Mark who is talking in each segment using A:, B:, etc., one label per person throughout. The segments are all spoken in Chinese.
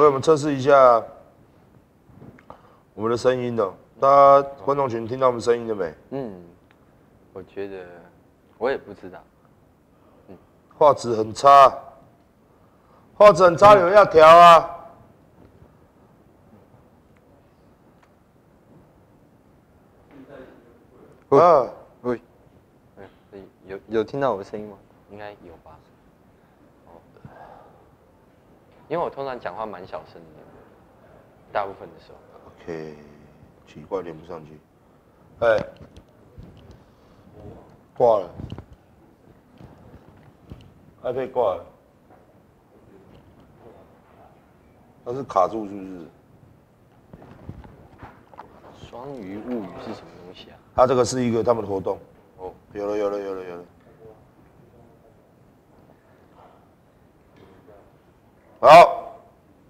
A: 我们测试一下我们的声音哦。大家观众群听到我们声音了没？
B: 我觉得我也不知道。
A: 画质很差，画质很差，有人要调啊。
B: 喂，有听到我的声音吗？应该有吧。因为我通常讲话蛮小声的，大部分的时候。
A: OK， 奇怪，连不上去。挂了，iPad 挂了，它是卡住是不是？
B: 双鱼物语是什么东西啊？
A: 它这个是一个他们的活动。
B: 哦，
A: 有了。好。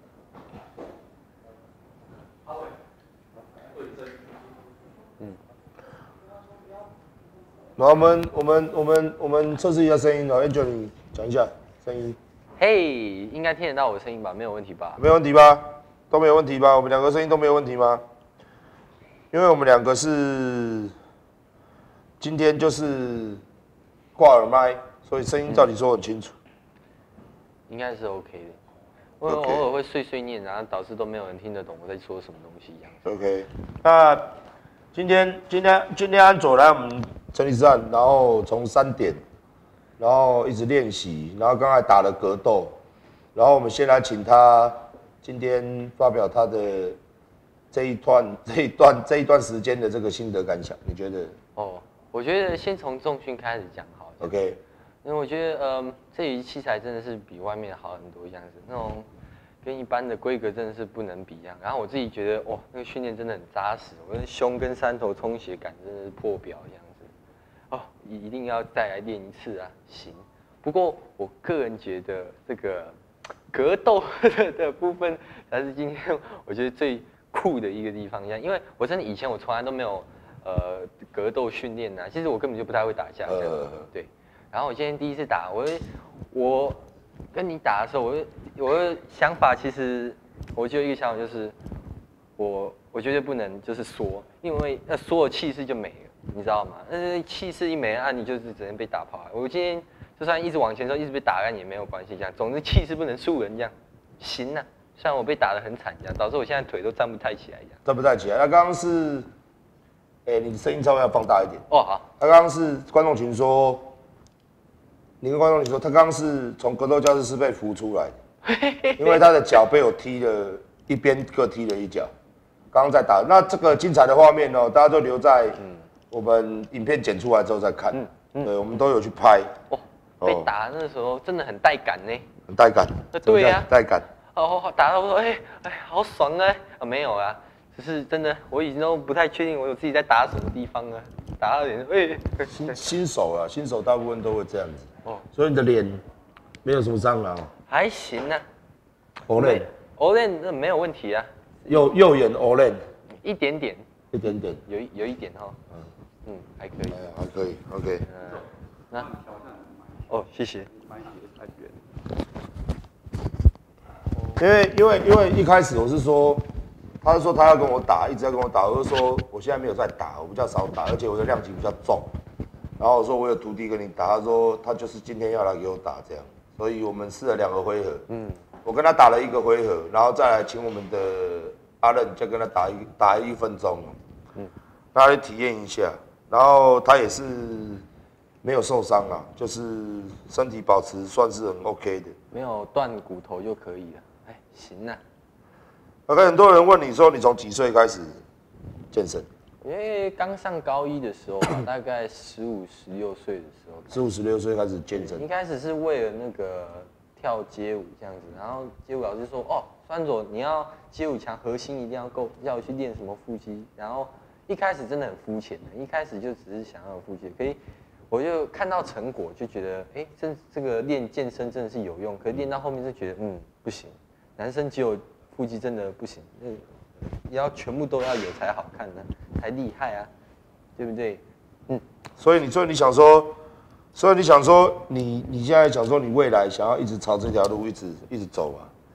A: 然后我们测试一下声音哦 ，Angel 你讲一下声音。
B: 嘿，应该听得到我的声音吧？没有问题吧？
A: 没有问题吧？都没有问题吧？我们两个声音都没有问题吗？因为我们两个是今天就是挂耳麦，所以声音照理说很清楚。
B: 应该是 OK 的。我偶尔会碎碎念，然后导致都没有人听得懂我在说什么东西一样。
A: OK， 那今天安佐来我们成里站，然后从3点，然后一直练习，然后刚才打了格斗，然后我们先来请他今天发表他的这一段时间的这个心得感想，你觉得？
B: 我觉得先从重训开始讲好了。
A: OK，
B: 因为我觉得这里器材真的是比外面好很多样子，那种跟一般的规格真的是不能比样。然后我自己觉得那个训练真的很扎实，我的胸跟3头充血感真的是破表这样子。一定要再来练一次啊！行。不过我个人觉得这个格斗的部分才是今天我觉得最酷的一个地方，因为我真的以前我从来都没有格斗训练啊，其实我根本就不太会打架这样对。然后我今天第一次打，我跟你打的时候，我的想法其实我就有一个想法就是，我绝对不能就是缩，因为缩的气势就没了，你知道吗？气势一没了，你就是只能被打跑。我今天就算一直往前走，一直被打烂也没有关系，这样，总之气势不能输人这样，行啊。虽然我被打得很惨，这样导致我现在腿都站不太起来，这样。
A: 站不太起来。那刚刚是，你的声音稍微要放大一点。
B: 好。
A: 他刚刚是观众群说。你跟观众你说，他刚刚是从格斗教室是被扶出来的，因为他的脚被我踢了一边各踢了一脚，刚刚在打。那这个精彩的画面大家就留在我们影片剪出来之后再看。对，我们都有去拍。
B: 被打那时候真的很带感呢。
A: 很带感。
B: 对呀。
A: 带感。
B: 打到我说好爽啊！没有啊，只是真的我已经都不太确定我有自己在打什么地方了，打到有点
A: 新手啊，新手大部分都会这样子。所以你的脸没有什么伤啊？
B: 还行啊。
A: OLED
B: 那没有问题啊。
A: 右眼 OLED
B: 一点点，
A: 有
B: 一点哈。还可以。
A: 还可以 ，OK。
B: 谢谢。
A: 因为一开始我是说，他是说他要跟我打，一直要跟我打，我就说我现在没有在打，我比较少打，而且我的量级比较重。然后我说我有徒弟跟你打，他说他就是今天要来给我打这样，所以我们试了2个回合，我跟他打了1个回合，然后再来请我们的阿任再跟他打1分钟，让他来体验一下，然后他也是没有受伤啊，就是身体保持算是很 OK 的，
B: 没有断骨头就可以了，行啊。
A: OK， 很多人问你说你从几岁开始健身？
B: 因为刚上高1的时候吧，大概15、16岁的时候
A: ，15、16岁开始健身。
B: 一开始是为了那个跳街舞这样子，然后街舞老师说，川佐你要街舞强，核心一定要够，要去练什么腹肌。然后一开始真的很肤浅的，一开始就只是想要有腹肌，可以我就看到成果，就觉得，这个练健身真的是有用。可是练到后面就觉得，不行，男生只有腹肌真的不行，要全部都要有才好看呢，才厉害啊，对不对？
A: 所以你想说，你现在想说你未来想要一直朝这条路一直走啊？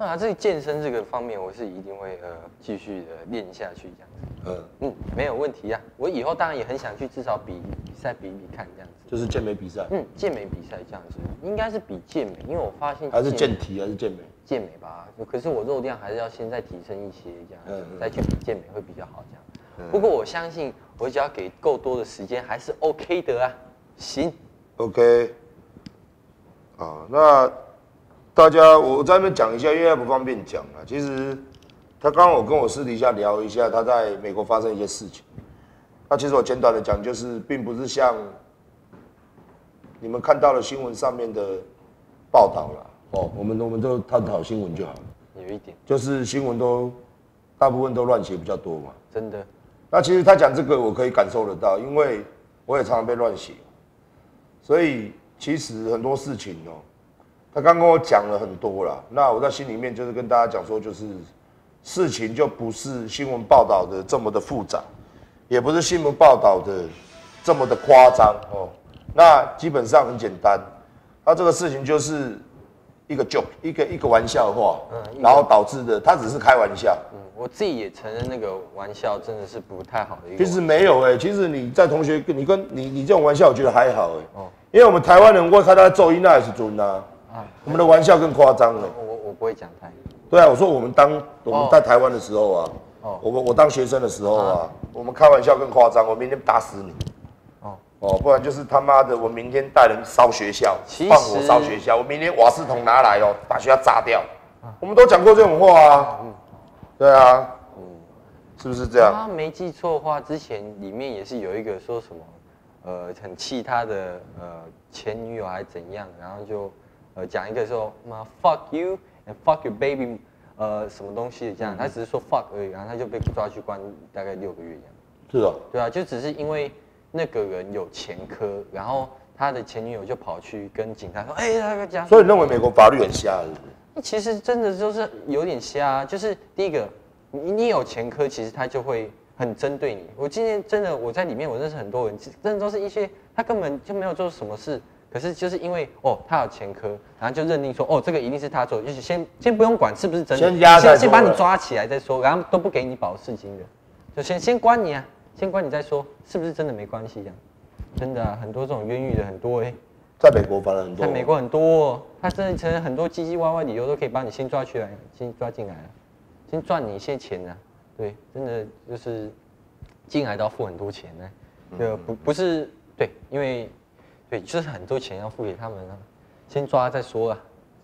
B: 啊，这个健身这个方面，我是一定会继续的练下去这样子。没有问题啊。我以后当然也很想去，至少比赛比看这样子。
A: 就是健美比赛。
B: 健美比赛这样子，应该是比健美，因为我发现
A: 还是健体还是健美？
B: 健美吧，可是我肉量还是要现在提升一些这样子，再去比健美会比较好这样。不过我相信，我只要给够多的时间，还是 OK 的啊。行
A: ，OK。啊，那大家我在那边讲一下，因为他不方便讲啊。其实他刚刚有跟我私底下聊一下，他在美国发生一些事情。那其实我简短的讲，就是并不是像你们看到的新闻上面的报道啦。哦，我们都探讨新闻就好了。
B: 有一点，
A: 就是新闻大部分都乱写比较多嘛。
B: 真的。
A: 那其实他讲这个，我可以感受得到，因为我也常常被乱写，所以其实很多事情哦，他刚跟我讲了很多啦。那我在心里面就是跟大家讲说，就是事情就不是新闻报道的这么的复杂，也不是新闻报道的这么的夸张哦。那基本上很简单，他这个事情就是一个 joke， 一个玩笑话，然后导致的，他只是开玩笑。
B: 我自己也承认那个玩笑真的是不太好的一个。
A: 其实没有其实你在同学你这种玩笑，我觉得还好因为我们台湾人会看他奏音那也是准啊，我们的玩笑更夸张了。
B: 我不会讲台语。
A: 对啊，我说我们在台湾的时候啊，我当学生的时候啊，我们开玩笑更夸张，我明天打死你。不然就是他妈的，我明天带人烧学校，放火烧学校，我明天瓦斯桶拿来把学校炸掉。我们都讲过这种话啊。对啊，是不是这样？
B: 他没记错的话，之前里面也是有一个说什么，很气他的前女友还是怎样，然后就讲一个说妈 fuck you and fuck your baby，什么东西的这样，他只是说 fuck 而已，然后他就被抓去关大概6个月这样。
A: 是啊。对
B: 啊，就只是因为那个人有前科，然后他的前女友就跑去跟警察说，那个家。
A: 所以你认为美国法律很瞎，是不是？
B: 其实真的就是有点瞎，就是第一个，你有前科，其实他就会很针对你。我今天真的我在里面，我认识很多人，真的都是一些他根本就没有做什么事，可是就是因为他有前科，然后就认定说这个一定是他做，就是先不用管是不是真的，先把你抓起来再说，然后都不给你保释金的，就先关你啊，先关你再说是不是真的没关系这样，真的很多这种冤狱的很多
A: 在美国反而很多，
B: 在美国很多他真的承认很多唧唧歪歪理由都可以把你先抓起来，先抓进来了，先赚你一些钱啊，对，真的就是进来都要付很多钱呢，就不是对，因为对就是很多钱要付给他们啊，先抓再说啊。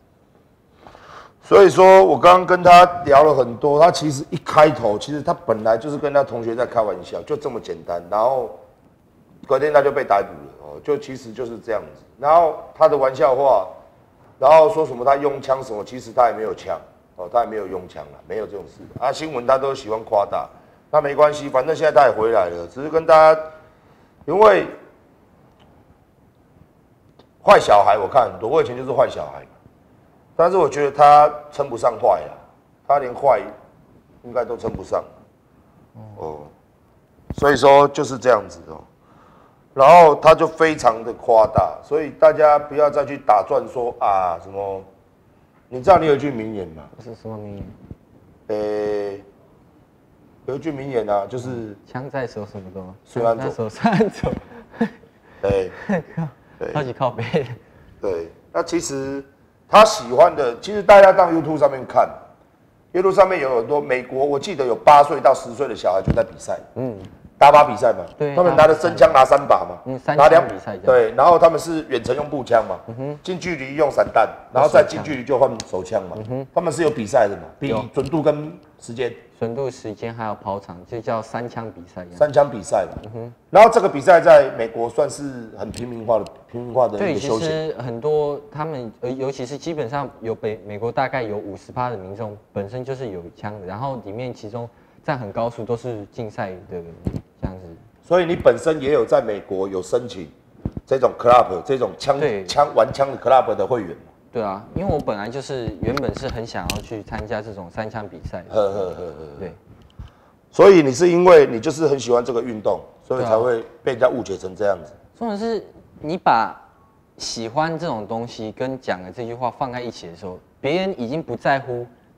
A: 所以说我刚刚跟他聊了很多，他其实一开头其实他本来就是跟他同学在开玩笑，就这么简单，然后隔天他就被逮捕了就其实就是这样子。然后他的玩笑话，然后说什么他用枪什么，其实他也没有枪他也没有用枪了，没有这种事新闻他都喜欢夸大，那没关系，反正现在他也回来了，只是跟大家，因为坏小孩我看很多，我以前就是坏小孩嘛，但是我觉得他称不上坏啦，他连坏应该都称不上所以说就是这样子然后他就非常的夸大，所以大家不要再去打转说什么，你知道你有一句名言吗？
B: 是什么名言？
A: 有一句名言就是
B: 枪在手什么的吗？
A: 随安走，
B: 手随安走。对，超级靠背。
A: 对，那其实他喜欢的，其实大家到 YouTube 上面看，YouTube 上面有很多美国，我记得有8岁到10岁的小孩就在比赛，打靶比赛嘛，
B: 对，
A: 他们拿着真枪拿3把嘛，
B: 拿2比赛，
A: 对，然后他们是远程用步枪嘛，近距离用散弹，然后再近距离就换手枪嘛，他们是有比赛的嘛，比准度跟时间，
B: 准度、时间还有跑场，就叫3枪比赛
A: ，3枪比赛嘛，然后这个比赛在美国算是很平民化的一个休闲。
B: 对，其实很多他们，尤其是基本上美国大概有50%的民众本身就是有枪的，然后里面其中占很高数都是竞赛的这样子。
A: 所以你本身也有在美国有申请这种 club 这种玩枪的 club 的会员嘛？
B: 对啊，因为我本来就是原本是很想要去参加这种3枪比赛。对。
A: 所以你是因为你就是很喜欢这个运动，所以才会被人家误解成这样子。
B: 重点是你把喜欢这种东西跟讲的这句话放在一起的时候，别人已经不在乎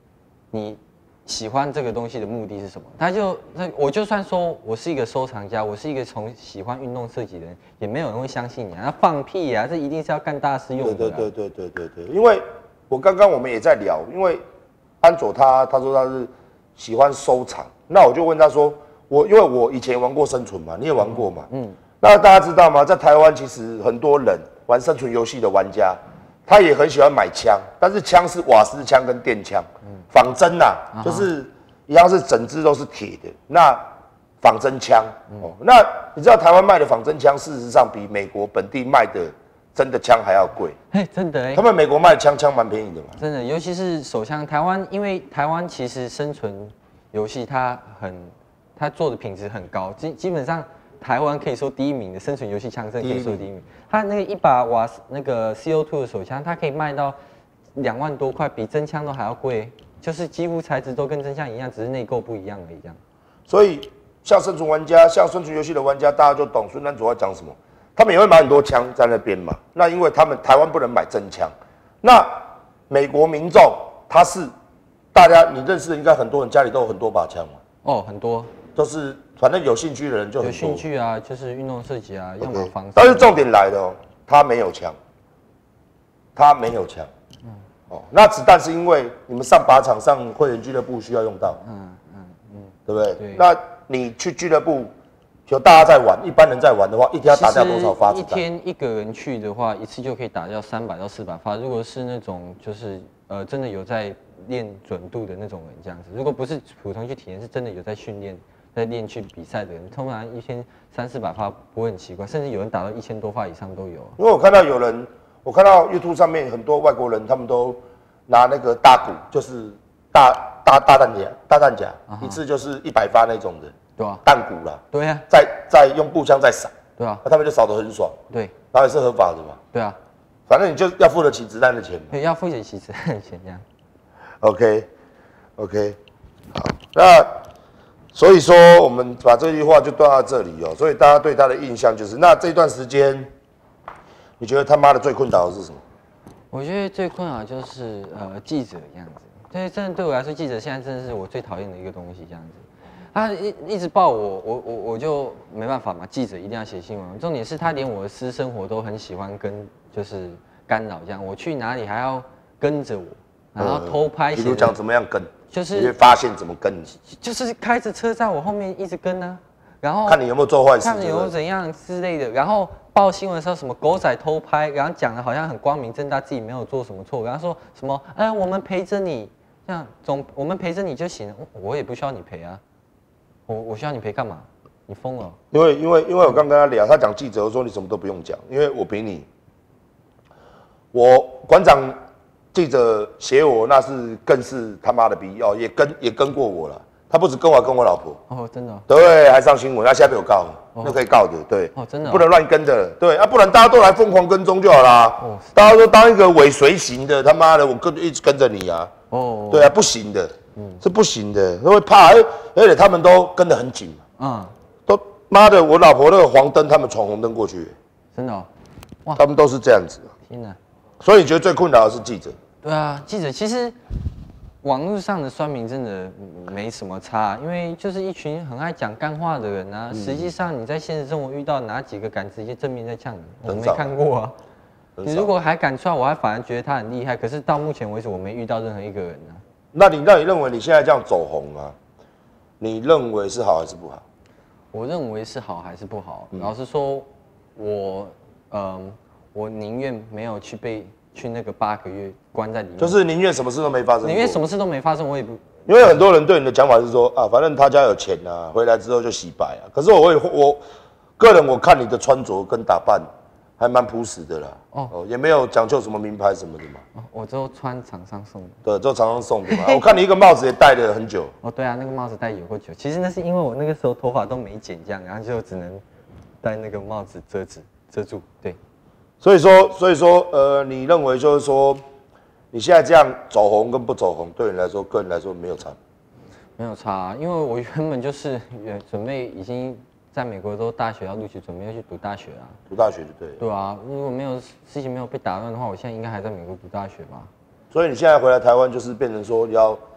B: 你喜欢这个东西的目的是什么？我就算说我是一个收藏家，我是一个从喜欢运动设计的人，也没有人会相信你啊！那放屁啊！这一定是要干大事用的。
A: 对，因为我们也在聊，因为安佐他说他是喜欢收藏，那我就问他说，因为我以前玩过生存嘛，你也玩过嘛，那大家知道吗？在台湾其实很多人玩生存游戏的玩家，他也很喜欢买枪，但是枪是瓦斯枪跟电枪，仿真呐，就是一样是整支都是铁的，那仿真枪，那你知道台湾卖的仿真枪，事实上比美国本地卖的真的枪还要贵，
B: 真的
A: 他们美国卖的枪蛮便宜的嘛，
B: 真的，尤其是手枪，因为台湾其实生存游戏它做的品质很高，基本上台湾可以说第一名的生存游戏枪声可以说第一名。它那个一把瓦斯那个 CO2 的手枪，它可以卖到2万多块，比真枪都还要贵，就是几乎材质都跟真枪一样，只是内购不一样而已这样。
A: 所以像生存游戏的玩家，大家就懂孙丹主要讲什么。他们也会买很多枪在那边嘛，那因为他们台湾不能买真枪，那美国民众他是大家你认识的应该很多人家里都有很多把枪嘛。
B: 哦，很多，
A: 就是反正有兴趣的人就很多。
B: 有兴趣啊，就是运动射击啊，要么防。
A: 但是重点来了哦，他没有枪，那子弹是因为你们上靶场上会员俱乐部需要用到，对不对？对。那你去俱乐部。有大家在玩，一般人在玩的话，一天要打掉多少发子弹？
B: 一天一个人去的话，一次就可以打掉300到400发。如果是那种就是真的有在练准度的那种人这样子，如果不是普通去体验，是真的有在训练、在练去比赛的人，通常一天300-400发不会很奇怪，甚至有人打到1000多发以上都有。
A: 因为我看到YouTube 上面很多外国人，他们都拿那个大鼓，就是大弹夹，一次就是100发那种的。
B: 对啊，
A: 弹鼓啦，
B: 对啊，
A: 再用步枪再扫，
B: 对啊，
A: 他们就扫得很爽，
B: 对，
A: 然后也是合法的嘛，
B: 对啊，
A: 反正你就要付得起子弹的钱嘛，
B: 对，要付得起子弹的钱这样。
A: OK， 好，那所以说我们把这句话就断到这里哦，所以大家对他的印象就是，那这段时间，你觉得他妈的最困扰的是什么？
B: 我觉得最困扰就是记者这样子，对，真的对我来说，记者现在真的是我最讨厌的一个东西这样子。他一直报我就没办法嘛，记者一定要写新闻。重点是他连我的私生活都很喜欢就是干扰这样，我去哪里还要跟着我，然后偷拍。
A: 比如讲怎么样跟，
B: 就是
A: 你会发现怎么跟，
B: 就是开着车在我后面一直跟啊，然后
A: 看你有没有做坏事，
B: 看你有没有怎样之类的。然后报新闻的时候什么狗仔偷拍，然后讲的好像很光明正大，自己没有做什么错，然后说什么我们陪着你，这样我们陪着你就行了，我也不需要你陪啊。我需要你陪干嘛？你疯了？
A: 因为我刚跟他聊，他讲记者，我说你什么都不用讲，因为我比你，我馆长记者写我那是更是他妈的逼哦，也跟过我了，他不止跟我，还跟我老婆
B: 哦，真的、哦，
A: 对，还上新闻，他现在被我告，那可以告的，对，
B: 哦，真的、哦，
A: 不能乱跟的，对啊，不然大家都来疯狂跟踪就好啦，哦，大家都当一个尾随型的，他妈的我一直跟着你啊，哦，对啊，不行的。是不行的，都会怕，而且他们都跟得很紧嘛，都妈的，我老婆那个黄灯，他们闯红灯过去，
B: 真的、哦，
A: 哇，他们都是这样子，
B: 天哪！
A: 所以你觉得最困扰的是记者？
B: 对啊，记者其实网络上的酸民真的没什么差，因为就是一群很爱讲干话的人啊，实际上你在现实生活遇到哪几个敢直接正面在呛你？我没看过啊。你如果还敢出来，我还反而觉得他很厉害，可是到目前为止我没遇到任何一个人啊。
A: 那你认为你现在这样走红啊，你认为是好还是不好？
B: 我认为是好还是不好？老实说，我宁愿没有去那个8个月关在里面，
A: 就是宁愿什么事都没发生，
B: 宁愿什么事都没发生，我也不。
A: 因为很多人对你的讲法是说啊，反正他家有钱啊，回来之后就洗白啊。可是我个人我看你的穿着跟打扮。还蛮朴实的啦，也没有讲究什么名牌什么的嘛。
B: 我都穿厂商送的。
A: 对，都厂商送的嘛。我看你一个帽子也戴了很久。
B: 对啊，那个帽子戴有够久。其实那是因为我那个时候头发都没剪这样，然后就只能戴那个帽子遮住。对。所
A: 以说，你认为就是说，你现在这样走红跟不走红，对你来说，个人来说没有差？
B: 没有差，因为我原本就是准备已经。在美国都大学要录取，准备要去读大学啊。
A: 读大学就对了。
B: 对啊，如果没有事情没有被打乱的话，我现在应该还在美国读大学吧。
A: 所以你现在回来台湾，就是变成说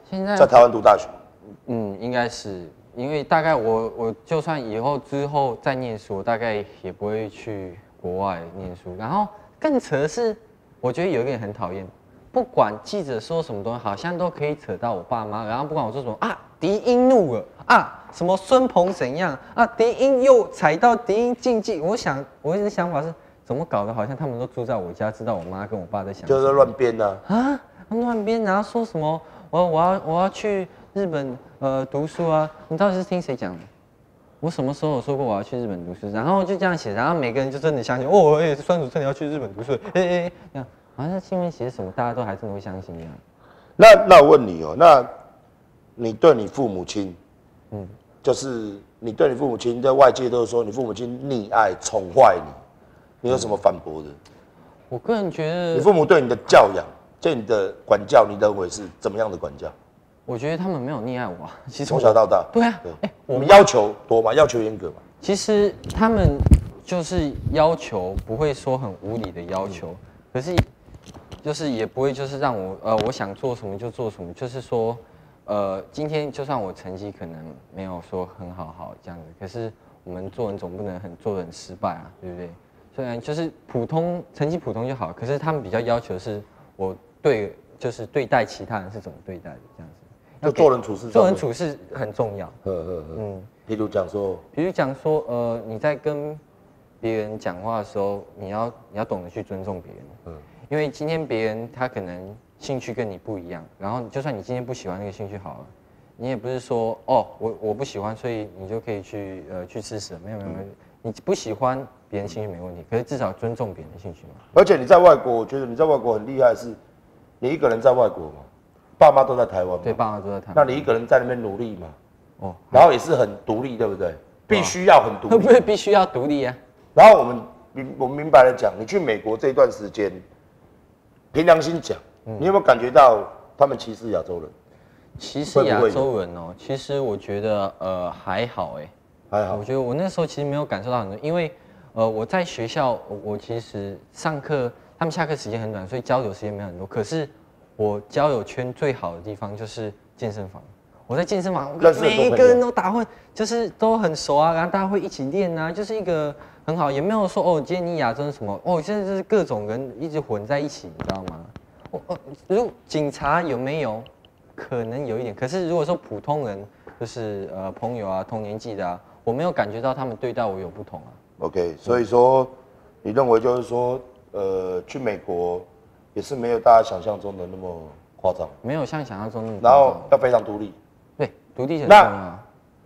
B: 现在
A: 在台湾读大学。
B: 应该是因为大概我就算以后之后再念书，我大概也不会去国外念书。然后更扯的是，我觉得有一个人很讨厌，不管记者说什么东西，好像都可以扯到我爸妈。然后不管我说什么啊，迪英怒了啊，什么孙鹏怎样啊，迪英又踩到迪英禁忌。我一直想法是，怎么搞的？好像他们都住在我家，知道我妈跟我爸在想什么。
A: 就是乱编啊。
B: 啊，乱编，然后说什么我要去日本读书啊？你到底是听谁讲的？我什么时候有说过我要去日本读书？然后就这样写，然后每个人就真的相信哦，酸主真的要去日本读书，这样好像新闻写什么，大家都还真的会相信这样。
A: 那我问你哦，那你对你父母亲，就是你对你父母亲，在外界都是说你父母亲溺爱、宠坏你，你有什么反驳的？
B: 我个人觉得，
A: 你父母对你的教养、对你的管教，你认为是怎么样的管教？
B: 我觉得他们没有溺爱我啊，其实
A: 从小到大，
B: 对啊，
A: 我们要求多嘛，要求严格嘛。
B: 其实他们就是要求不会说很无理的要求，可是就是也不会就是让我想做什么就做什么，就是说今天就算我成绩可能没有说很好这样子，可是我们做人总不能做得很失败啊，对不对？虽然就是成绩普通就好，可是他们比较要求是我就是对待其他人是怎么对待的这样子。
A: 就做人处事，
B: 做人处事很重要。
A: 譬如讲
B: 说，你在跟别人讲话的时候，你要懂得去尊重别人。因为今天别人他可能兴趣跟你不一样，然后就算你今天不喜欢那个兴趣好了，你也不是说哦我不喜欢，所以你就可以去吃屎。没有，你不喜欢别人兴趣没问题，可是至少尊重别人的兴趣嘛。
A: 而且你在外国，我觉得你在外国很厉害的是，你一个人在外国嘛。爸妈都在台湾嘛，
B: 对，爸妈都在台湾。
A: 那你一个人在那边努力嘛，然后也是很独立，对不对？必须要很独立，
B: 不是必须要独立啊。
A: 然后我们明白的讲，你去美国这一段时间，凭良心讲，你有没有感觉到他们歧视亚洲人？
B: 歧视亚洲人哦，其实我觉得还好哎，还好。我觉得我那时候其实没有感受到很多，因为我在学校我其实上课，他们下课时间很短，所以交流时间没有很多，可是。我交友圈最好的地方就是健身房。我在健身房，每一个人都打混，就是都很熟啊，然后大家会一起练啊，就是一个很好，也没有说哦，今天你亚洲什么哦，现在就是各种人一直混在一起，你知道吗？如果警察有没有？可能有一点，可是如果说普通人，就是朋友啊，同年纪的啊，我没有感觉到他们对待我有不同啊。
A: OK， 所以说你认为就是说，去美国。也是没有大家想象中的那么夸张，
B: 没有像想象中那么
A: 夸张。然后要非常独立，
B: 对，独立很重要。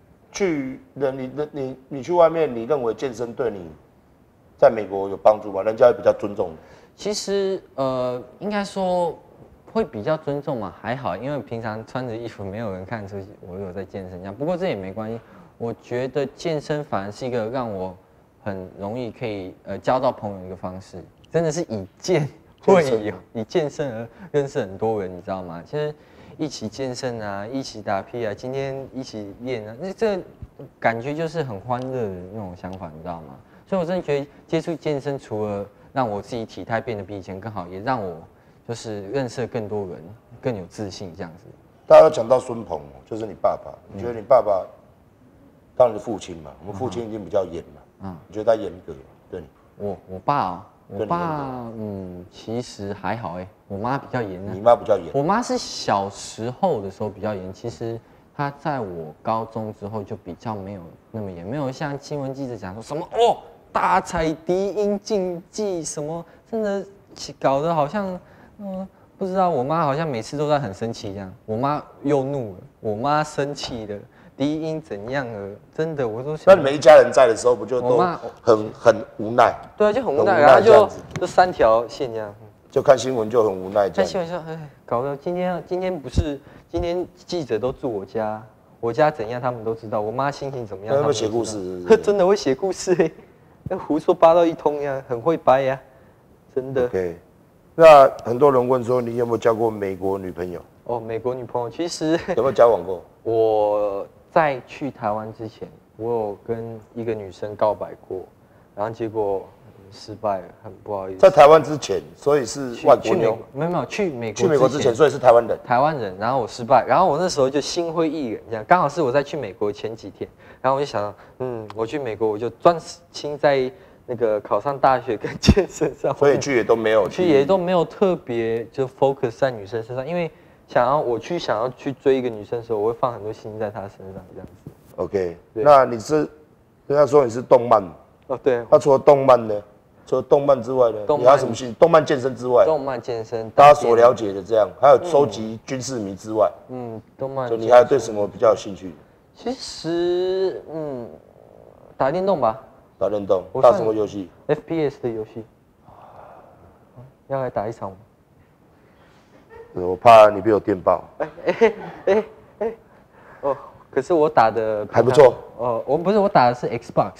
A: 你去外面，你认为健身对你在美国有帮助吗？人家也比较尊重你。
B: 其实应该说会比较尊重嘛，还好，因为平常穿着衣服没有人看出我有在健身这样。不过这也没关系，我觉得健身反而是一个让我很容易可以交到朋友的一个方式，真的是以健身而认识很多人，你知道吗？其实一起健身啊，一起打屁啊，今天一起练啊，那这感觉就是很欢乐的那种想法，你知道吗？所以我真的觉得接触健身，除了让我自己体态变得比以前更好，也让我就是认识更多人，更有自信这样子。
A: 大家讲到孙鹏，就是你爸爸，你觉得你爸爸当你的父亲嘛？我们父亲一定比较严嘛，你觉得他严格对你？
B: 我爸。我爸其实还好哎，我妈比较严啊。
A: 你妈比较严？
B: 我妈是小时候的时候比较严，其实她在我高中之后就比较没有那么严，没有像新闻记者讲说什么大踩低音竞技什么，真的搞得好像不知道。我妈好像每次都在很生气这样，我妈又怒了，我妈生气了。低音怎样了？真的，我都想。
A: 那你们一家人在的时候，不就都很无奈？
B: 对啊，就很无奈，然后就3条线这样。
A: 就看新闻就很无奈。
B: 看新闻说，搞得今天不是今天记者都住我家怎样他们都知道，我妈心情怎么样他们都知道。
A: 会写故事？
B: 真的会写故事那胡说八道一通呀，很会掰呀，真的。
A: OK， 那很多人问说你有没有交过美国女朋友？
B: 美国女朋友其实
A: 有没有交往过？
B: 我在去台湾之前，我有跟一个女生告白过，然后结果失败了，很不好意思。
A: 在台湾之前，所以是外国妞。
B: 没有去美国。
A: 去美国之前，所以是台湾人。
B: 台湾人，然后我失败，然后我那时候就心灰意冷，这样刚好是我在去美国前几天，然后我就想到，我去美国我就专心在那个考上大学跟健身上，
A: 所以去也都没有
B: 去也都没有特别就 focus 在女生身上，因为想要去追一个女生的时候，我会放很多心在她身上这样子。
A: OK， 那你是人家说你是动漫
B: 哦，对。
A: 那除了动漫呢？除了动漫之外呢？你还有什么兴趣？动漫健身之外？
B: 动漫健身，
A: 大家所了解的这样，还有收集军事迷之外，
B: 动漫。
A: 就你还有对什么比较有兴趣？
B: 其实，打电动吧。
A: 打电动，打什么游戏
B: ？FPS 的游戏。要来打一场吗？
A: 我怕你被我电爆。
B: 哦，可是我打的
A: 还不错。
B: 我打的是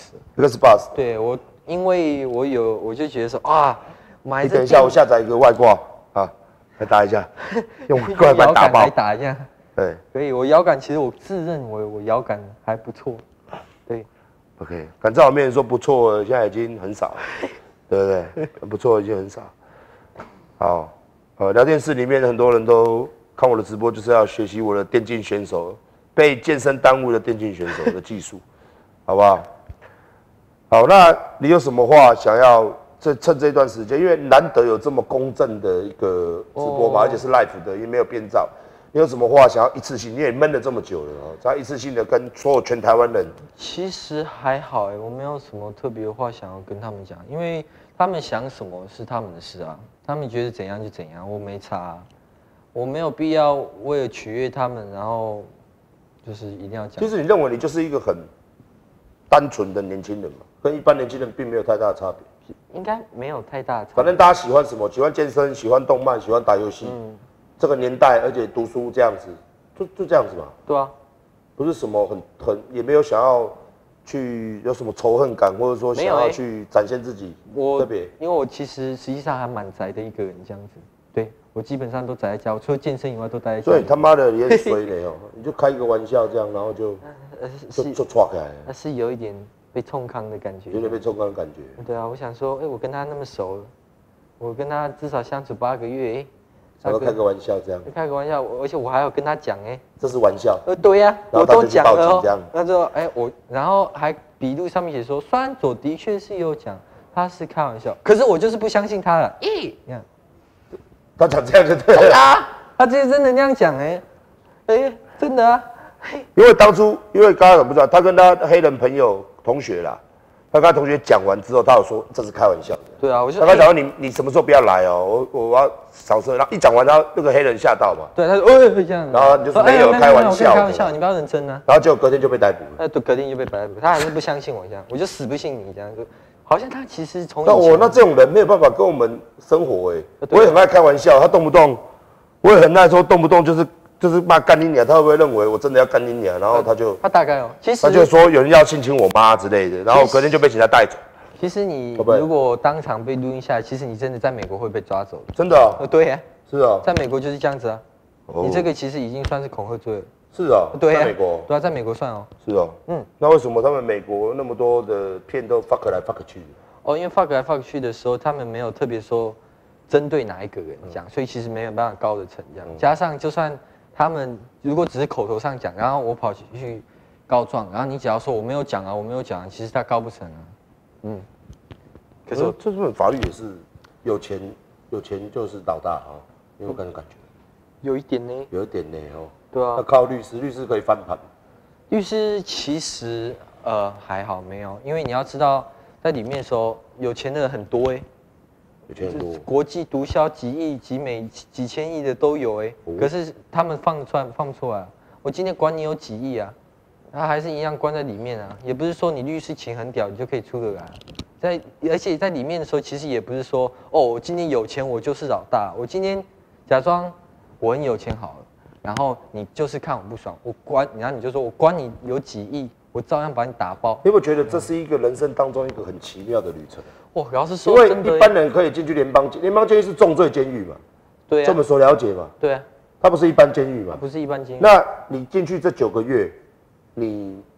A: Xbox。
B: 对，因为我就觉得说啊，买这。
A: 你等一下，我下载一个外挂啊，来打一下，用外挂打爆。
B: 来打一下。
A: 对，
B: 可以。我摇杆其实我自认为我摇杆还不错。对。
A: OK， 敢在我面前说不错，现在已经很少了，对不对？不错已经很少。好，聊天室里面很多人都看我的直播，就是要学习我的电竞选手被健身耽误的电竞选手的技术，好不好？好，那你有什么话想要趁这段时间，因为难得有这么公正的一个直播嘛，而且是 live 的，也没有编造。你有什么话想要一次性？你也闷了这么久了哦，想要一次性的跟所有全台湾人。
B: 其实还好我没有什么特别的话想要跟他们讲，因为他们想什么是他们的事啊，他们觉得怎样就怎样，我没差我没有必要为了取悦他们，然后就是一定要讲。
A: 其实你认为你就是一个很单纯的年轻人嘛，跟一般年轻人并没有太大的差别。
B: 应该没有太大的差别。
A: 反正大家喜欢什么？喜欢健身，喜欢动漫，喜欢打游戏。这个年代，而且读书这样子，就这样子嘛。对啊，不是什么也没有想要去有什么仇恨感，或者说想要去展现自己。特别，
B: 因为我实际上还蛮宅的一个人，这样子。对，我基本上都宅在家，我除了健身以外都待在家。
A: 所以他妈的你也衰呢哦，你就开一个玩笑这样，然后就岔开了。
B: 那是有一点被冲康的感觉。
A: 有点被冲康的感觉。
B: 对啊，我想说，我跟他那么熟，我跟他至少相处8个月，
A: 然后开个玩笑这样，
B: 开个玩笑，而且我还要跟他讲
A: 这是玩笑。
B: 对呀，我都讲了
A: 这样。
B: 他说然后还笔录上面写说，酸佐的确是有讲，他是开玩笑，可是我就是不相信他了。你看，
A: 他讲这样就对了
B: 啊，他直接真的那样讲真的啊。
A: 因为刚刚不知道，他跟他黑人朋友同学啦。他跟他同学讲完之后，他有说这是开玩笑的。
B: 对啊，我就
A: 他讲说你什么时候不要来哦，我要扫车。然后一讲完，他那个黑人吓到嘛。
B: 对，他说这样。
A: 然后你就说没有开玩笑，
B: 开玩笑，你不要认真啊。
A: 然后结果隔天就被逮捕了。
B: 隔天就被逮捕，他还是不相信我这样，我就死不信你这样，就好像他其实从
A: 那这种人没有办法跟我们生活我也很爱开玩笑，他动不动我也很爱说动不动就是骂干你娘，他会不会认为我真的要干你娘？然后
B: 他大概其实
A: 他就说有人要性侵我妈之类的，然后隔天就被警察带走。
B: 其实你如果当场被录音下来，其实你真的在美国会被抓走的。
A: 真的？
B: 对呀。
A: 是啊。
B: 在美国就是这样子啊。你这个其实已经算是恐吓罪了。
A: 是啊。
B: 对呀。
A: 在美国。
B: 对啊，在美国算哦。
A: 是哦。那为什么他们美国那么多的片都 fuck 来 fuck 去？
B: 因为 fuck 来 fuck 去的时候，他们没有特别说针对哪一个人讲，所以其实没有办法告得成这样。加上就算他们如果只是口头上讲，然后我跑去告状，然后你只要说我没有讲啊，我没有讲啊，其实他告不成啊。
A: 可是这本法律也是有钱就是老大啊，你有感觉？
B: 有一点呢。
A: 有一点呢
B: 对啊。
A: 要靠律师可以翻盘。
B: 律师其实还好没有，因为你要知道在里面的时候，有钱的人很多
A: 有钱很多。
B: 国际毒枭几亿、几美、几千亿的都有可是他们放不出来。我今天管你有几亿啊，他还是一样关在里面啊，也不是说你律师请很屌，你就可以出得来。而且在里面的时候，其实也不是说我今天有钱我就是老大，我今天假装我很有钱好了，然后你就是看我不爽，然后你就说我管你有几亿，我照样把你打爆。
A: 你有没有觉得这是一个人生当中一个很奇妙的旅程？
B: 老实说，
A: 因为一般人可以进去联邦监狱是重罪监狱嘛，
B: 对啊，
A: 这么所了解嘛，
B: 对啊，
A: 它不是一般监狱嘛，
B: 不是一般监狱。
A: 那你进去这9个月，你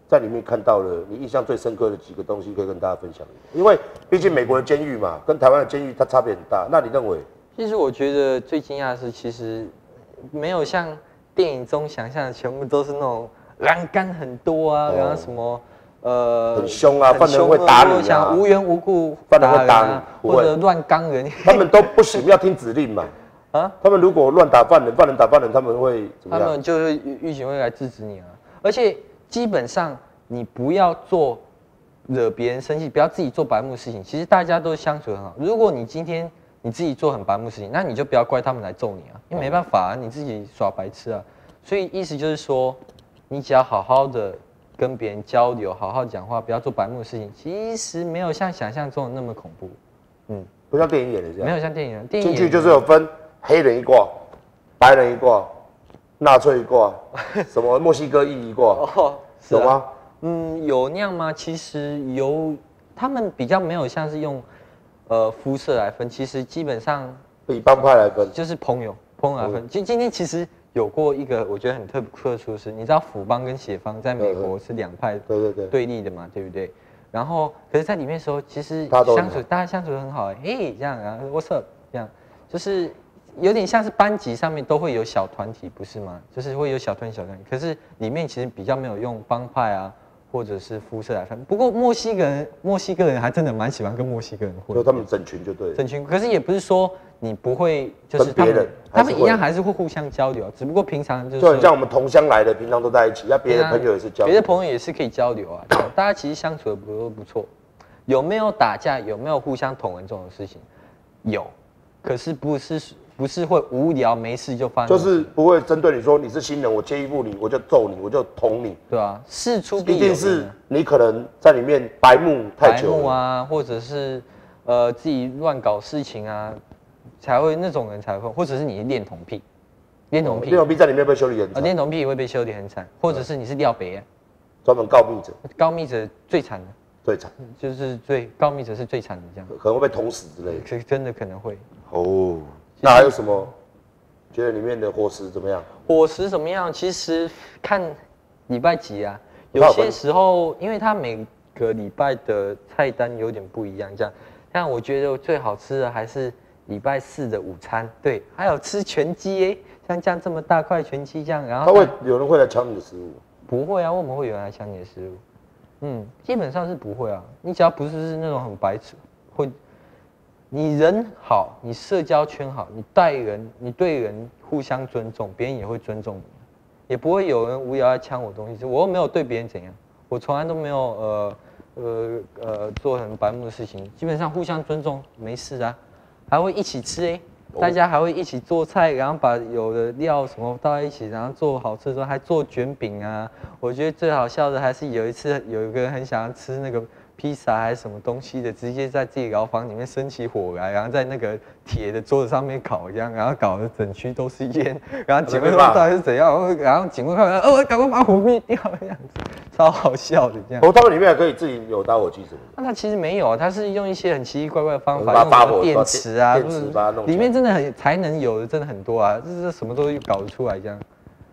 A: 在里面看到了你印象最深刻的几个东西，可以跟大家分享。因为毕竟美国的监狱嘛，跟台湾的监狱它差别很大。那你认为？
B: 其实我觉得最惊讶的是，其实没有像电影中想象的，全部都是那种栏杆很多啊，然后什么
A: 很凶啊，犯人会打你啊，
B: 想无缘无故
A: 犯人会打你，
B: 或者乱刚人，
A: 他们都不行，要听指令嘛。啊，他们如果乱打犯人，犯人打犯人，他们会怎么样？
B: 他们就会狱警会来制止你啊。而且基本上你不要做惹别人生气，不要自己做白目的事情。其实大家都相处很好。如果你今天你自己做很白目的事情，那你就不要怪他们来揍你啊，因为没办法啊，你自己耍白痴啊。所以意思就是说，你只要好好的跟别人交流，好好讲话，不要做白目的事情，其实没有像想象中的那么恐怖。嗯，
A: 不像电影演的这样。
B: 没有像电影电影
A: 进去就是有分黑人一挂，白人一挂，纳粹一挂，什么墨西哥裔一挂，
B: 哦，
A: 有吗？
B: 嗯，有那样吗？其实有，他们比较没有像是用肤色来分，其实基本上
A: 以帮派来分，
B: 就是朋友来分。今天其实有过一个我觉得很特殊的是，你知道虎帮跟血帮在美国是两派对立的嘛，对不对？然后可是在里面的时候，其实大家相处得很好，嘿，这样，然后 what's up， 这样，就是有点像是班级上面都会有小团体，不是吗？就是会有小团体，可是里面其实比较没有用帮派啊，或者是肤色来分。不过墨西哥人还真的蛮喜欢跟墨西哥人混，
A: 就他们整群就对了，
B: 整群。可是也不是说你不会，就是他们一样还是会互相交流，只不过平常就是就
A: 很像我们同乡来的，平常都在一起，那别的朋友也是交流，
B: 别的朋友也是可以交流啊，大家其实相处的不错。有没有打架？有没有互相捅人这种事情？有，可是不是会无聊没事就发生，
A: 就是不会针对你说你是新人，我接一步你，我就揍你，我就捅你，
B: 对啊，事出必有，
A: 一定是你可能在里面白目太久了
B: 啊，或者是自己乱搞事情啊，才会那种人才会，或者是你恋童癖，恋童癖
A: 在里面被修理很惨，
B: 恋童癖也会被修理很惨，或者是你是廖北啊，
A: 专门告密者，
B: 告密者最惨的。
A: 最惨
B: 就是告密者是最惨的，这样
A: 可能会被捅死之类的，
B: 真的可能会。
A: 哦，那还有什么？觉得里面的伙食怎么样？
B: 伙食怎么样？其实看礼拜几啊，有些时候因为它每个礼拜的菜单有点不一样，这样。但我觉得最好吃的还是礼拜四的午餐，对，还有吃全鸡耶，像这样这么大块全鸡这样，然后
A: 有人会来抢你的食物？
B: 不会啊，为什么会有人来抢你的食物？基本上是不会啊。你只要不是那种很白痴，你人好，你社交圈好，你对人互相尊重，别人也会尊重你，也不会有人无聊来抢我东西。我又没有对别人怎样，我从来都没有做很白目的事情，基本上互相尊重没事啊，还会一起吃大家还会一起做菜，然后把有的料什么倒在一起，然后做好吃的时候还做卷饼啊。我觉得最好笑的还是有一次有一个人很想要吃那个披萨还是什么东西的，直接在自己牢房里面生起火来，然后在那个铁的桌子上面烤，这样，然后搞得整区都是烟。然后警卫说到底是怎样？然后警卫看完，赶快把火灭掉，这样子，超好笑的这样。
A: 他们里面还可以自己有打火机什么的。
B: 那其实没有啊，他是用一些很奇奇怪怪的方法，用什么电池啊，里面真的很才能有的真的很多啊，这什么都搞得出来这样。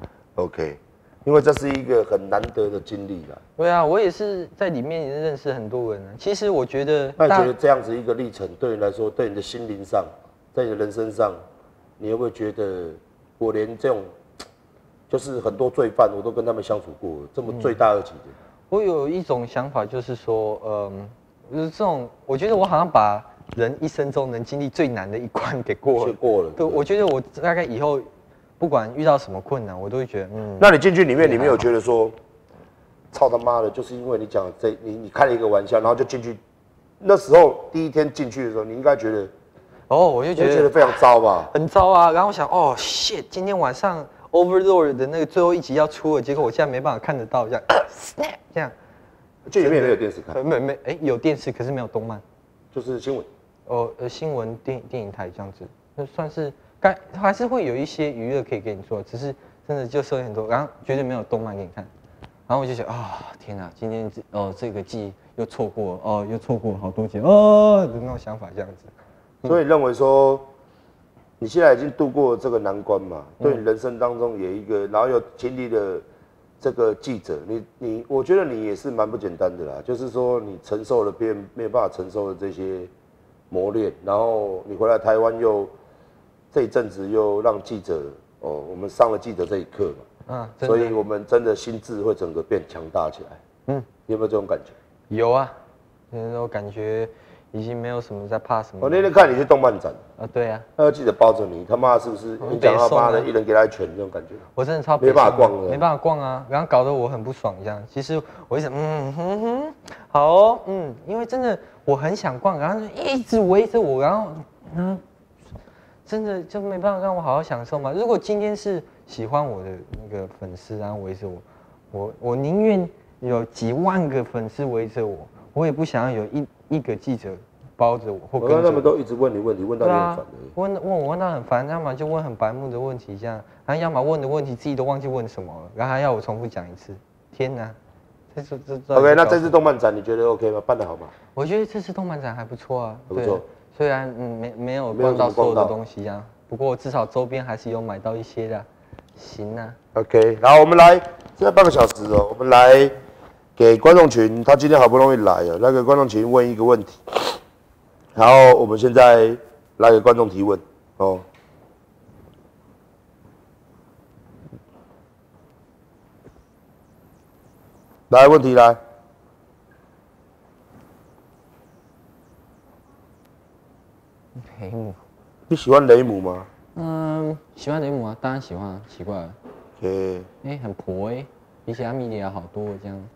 A: OK。因为这是一个很难得的经历啦。
B: 对啊，我也是在里面也认识很多人啊。其实我觉得，
A: 那你觉得这样子一个历程对你来说，对你的心灵上，在你的人生上，你会不会觉得我连这种就是很多罪犯我都跟他们相处过，这么罪大恶极的？
B: 我有一种想法，就是说，就是这种，我觉得我好像把人一生中能经历最难的一关给过了。对，我觉得我大概以后。不管遇到什么困难，我都会觉得，
A: 那你进去里面，你没有觉得说，操他妈的，就是因为你讲你开了一个玩笑，然后就进去。那时候第一天进去的时候，你应该觉得，
B: 我就觉得
A: 非常糟吧，
B: 很糟啊。然后我想，shit， 今天晚上 Overlord 的那个最后一集要出了，结果我现在没办法看得到，这样 snap 这样。
A: 这里面没有电视看，
B: 没，有电视，可是没有动漫，
A: 就是新闻。
B: 新闻电影台这样子，那算是。还是会有一些娱乐可以给你做，只是真的就收很多，然后绝对没有动漫给你看，然后我就想天哪，今天这个季又错过了，又错过了好多集的那种想法这样子。
A: 所以认为说，你现在已经度过这个难关嘛，对你人生当中有一个，然后又经历了这个记者，我觉得你也是蛮不简单的啦。就是说，你承受了别人没有办法承受的这些磨练，然后你回来台湾又这一阵子又让记者我们上了记者这一课嘛，所以我们真的心智会整个变强大起来。你有没有这种感觉？
B: 有啊，那种感觉已经没有什么在怕什么。
A: 我那天看你去动漫展
B: 对啊，
A: 那个记者抱着你，他妈是不是？你讲他妈的，一人给他一拳那种感觉。
B: 我真的超
A: 没办法逛了，
B: 没办法逛啊，然后搞得我很不爽这样。其实我一直好哦，因为真的我很想逛，然后就一直围着我，然后真的就没办法让我好好享受嘛。如果今天是喜欢我的那个粉丝，然后围着我宁愿有几万个粉丝围着我，我也不想要有一个记者包着我或跟着我。
A: 他们都一直问你问题，问到你很烦的。
B: 问到很烦，要么就问很白目的问题这样，然后要么问的问题自己都忘记问什么了，然后还要我重复讲一次。天哪，这
A: OK， 那这次动漫展你觉得 OK 吗？办得好吗？
B: 我觉得这次动漫展还不错啊，
A: 不错。
B: 虽然没有逛到所有的东西啊，不过至少周边还是有买到一些的。行啊。
A: OK， 然后我们来，现在半个小时哦，我们来给观众群，他今天好不容易来了，来给观众群问一个问题，然后我们现在来给观众提问哦。来，问题来。
B: 雷姆，
A: 你喜欢雷姆吗？
B: 喜欢雷姆啊，当然喜欢啊，奇怪了。
A: OK，
B: 很婆比起阿米莉亚好多这样。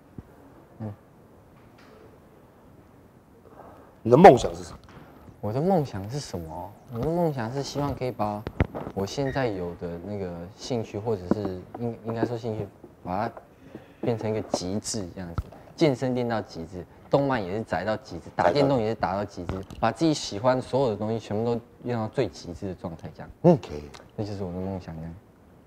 A: 你的梦想是什么？
B: 我的梦想是什么？我的梦想是希望可以把我现在有的那个兴趣，或者是应该说兴趣，把它变成一个极致这样子。健身练到极致，动漫也是宅到极致，打电动也是打到极致，把自己喜欢的所有的东西全部都用到最极致的状态，这样。
A: OK，
B: 这就是我的梦想，这样。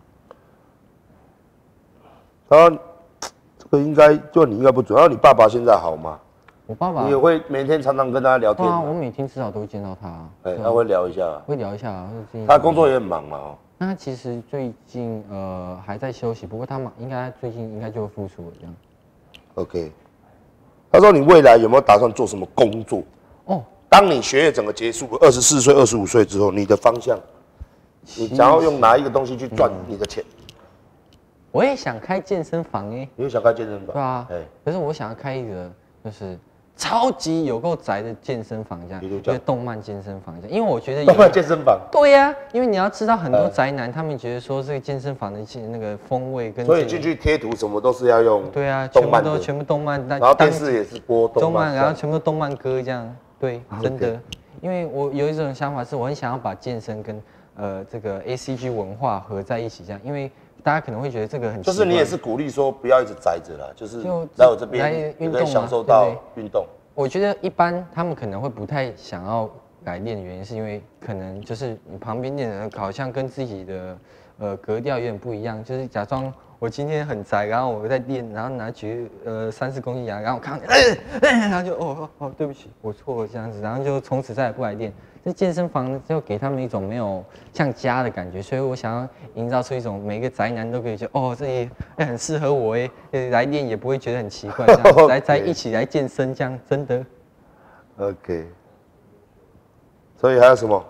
A: 这个应该就你应该不准。然后你爸爸现在好吗？
B: 我爸爸，
A: 你也会每天常常跟他聊天吗？
B: 我每天至少都会见到他。
A: 他会聊一下。
B: 会聊一下。
A: 他工作也很忙嘛
B: 那他其实最近还在休息，不过他应该最近应该就会复出了这样。
A: OK。他说：“你未来有没有打算做什么工作？当你学业整个结束，24岁、25岁之后，你的方向，你想要用哪一个东西去赚你的钱？”
B: 我也想开健身房你
A: 也想开健身房？
B: 对啊。可是我想要开一个就是超级有够宅的健身房，这样，一个动漫健身房这样，因为我觉得
A: 动漫健身房。
B: 对呀，因为你要知道很多宅男，他们觉得说这个健身房的那个风味跟，
A: 所以进去贴图什么都是要用。
B: 对啊，全部动漫，
A: 然后电视也是播动漫，
B: 然后全部都动漫歌这样。对，真的，因为我有一种想法是，我很想要把健身跟这个 ACG 文化合在一起，这样，因为大家可能会觉得这个很奇怪，
A: 就是你也是鼓励说不要一直宅着啦，就是来我这边
B: 运动，
A: 享受到运动。
B: 我觉得一般他们可能会不太想要来练的原因，是因为可能就是你旁边练的人好像跟自己的格调有点不一样，就是假装我今天很宅，然后我在练，然后拿举30公斤哑，然后我看到然后就对不起，我错了这样子，然后就从此再也不来练。这健身房就给他们一种没有像家的感觉，所以我想要营造出一种每个宅男都可以觉得这里很适合我来练也不会觉得很奇怪，这样宅一起来健身这样真的。
A: OK。所以还有什么？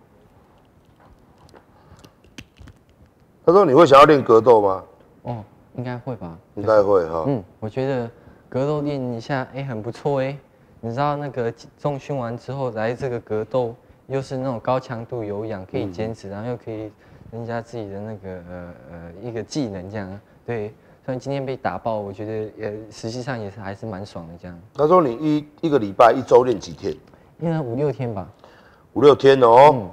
A: 他说你会想要练格斗吗？
B: 应该会吧。
A: 应该会哈。
B: 我觉得格斗练一下很不错你知道那个重训完之后来这个格斗，又是那种高强度有氧，可以坚持，然后又可以增加自己的那个一个技能这样。对，虽然今天被打爆，我觉得实际上也是还是蛮爽的这样。
A: 他说你一个礼拜1周练几天？
B: 应该5、6天吧。
A: 5、6天哦。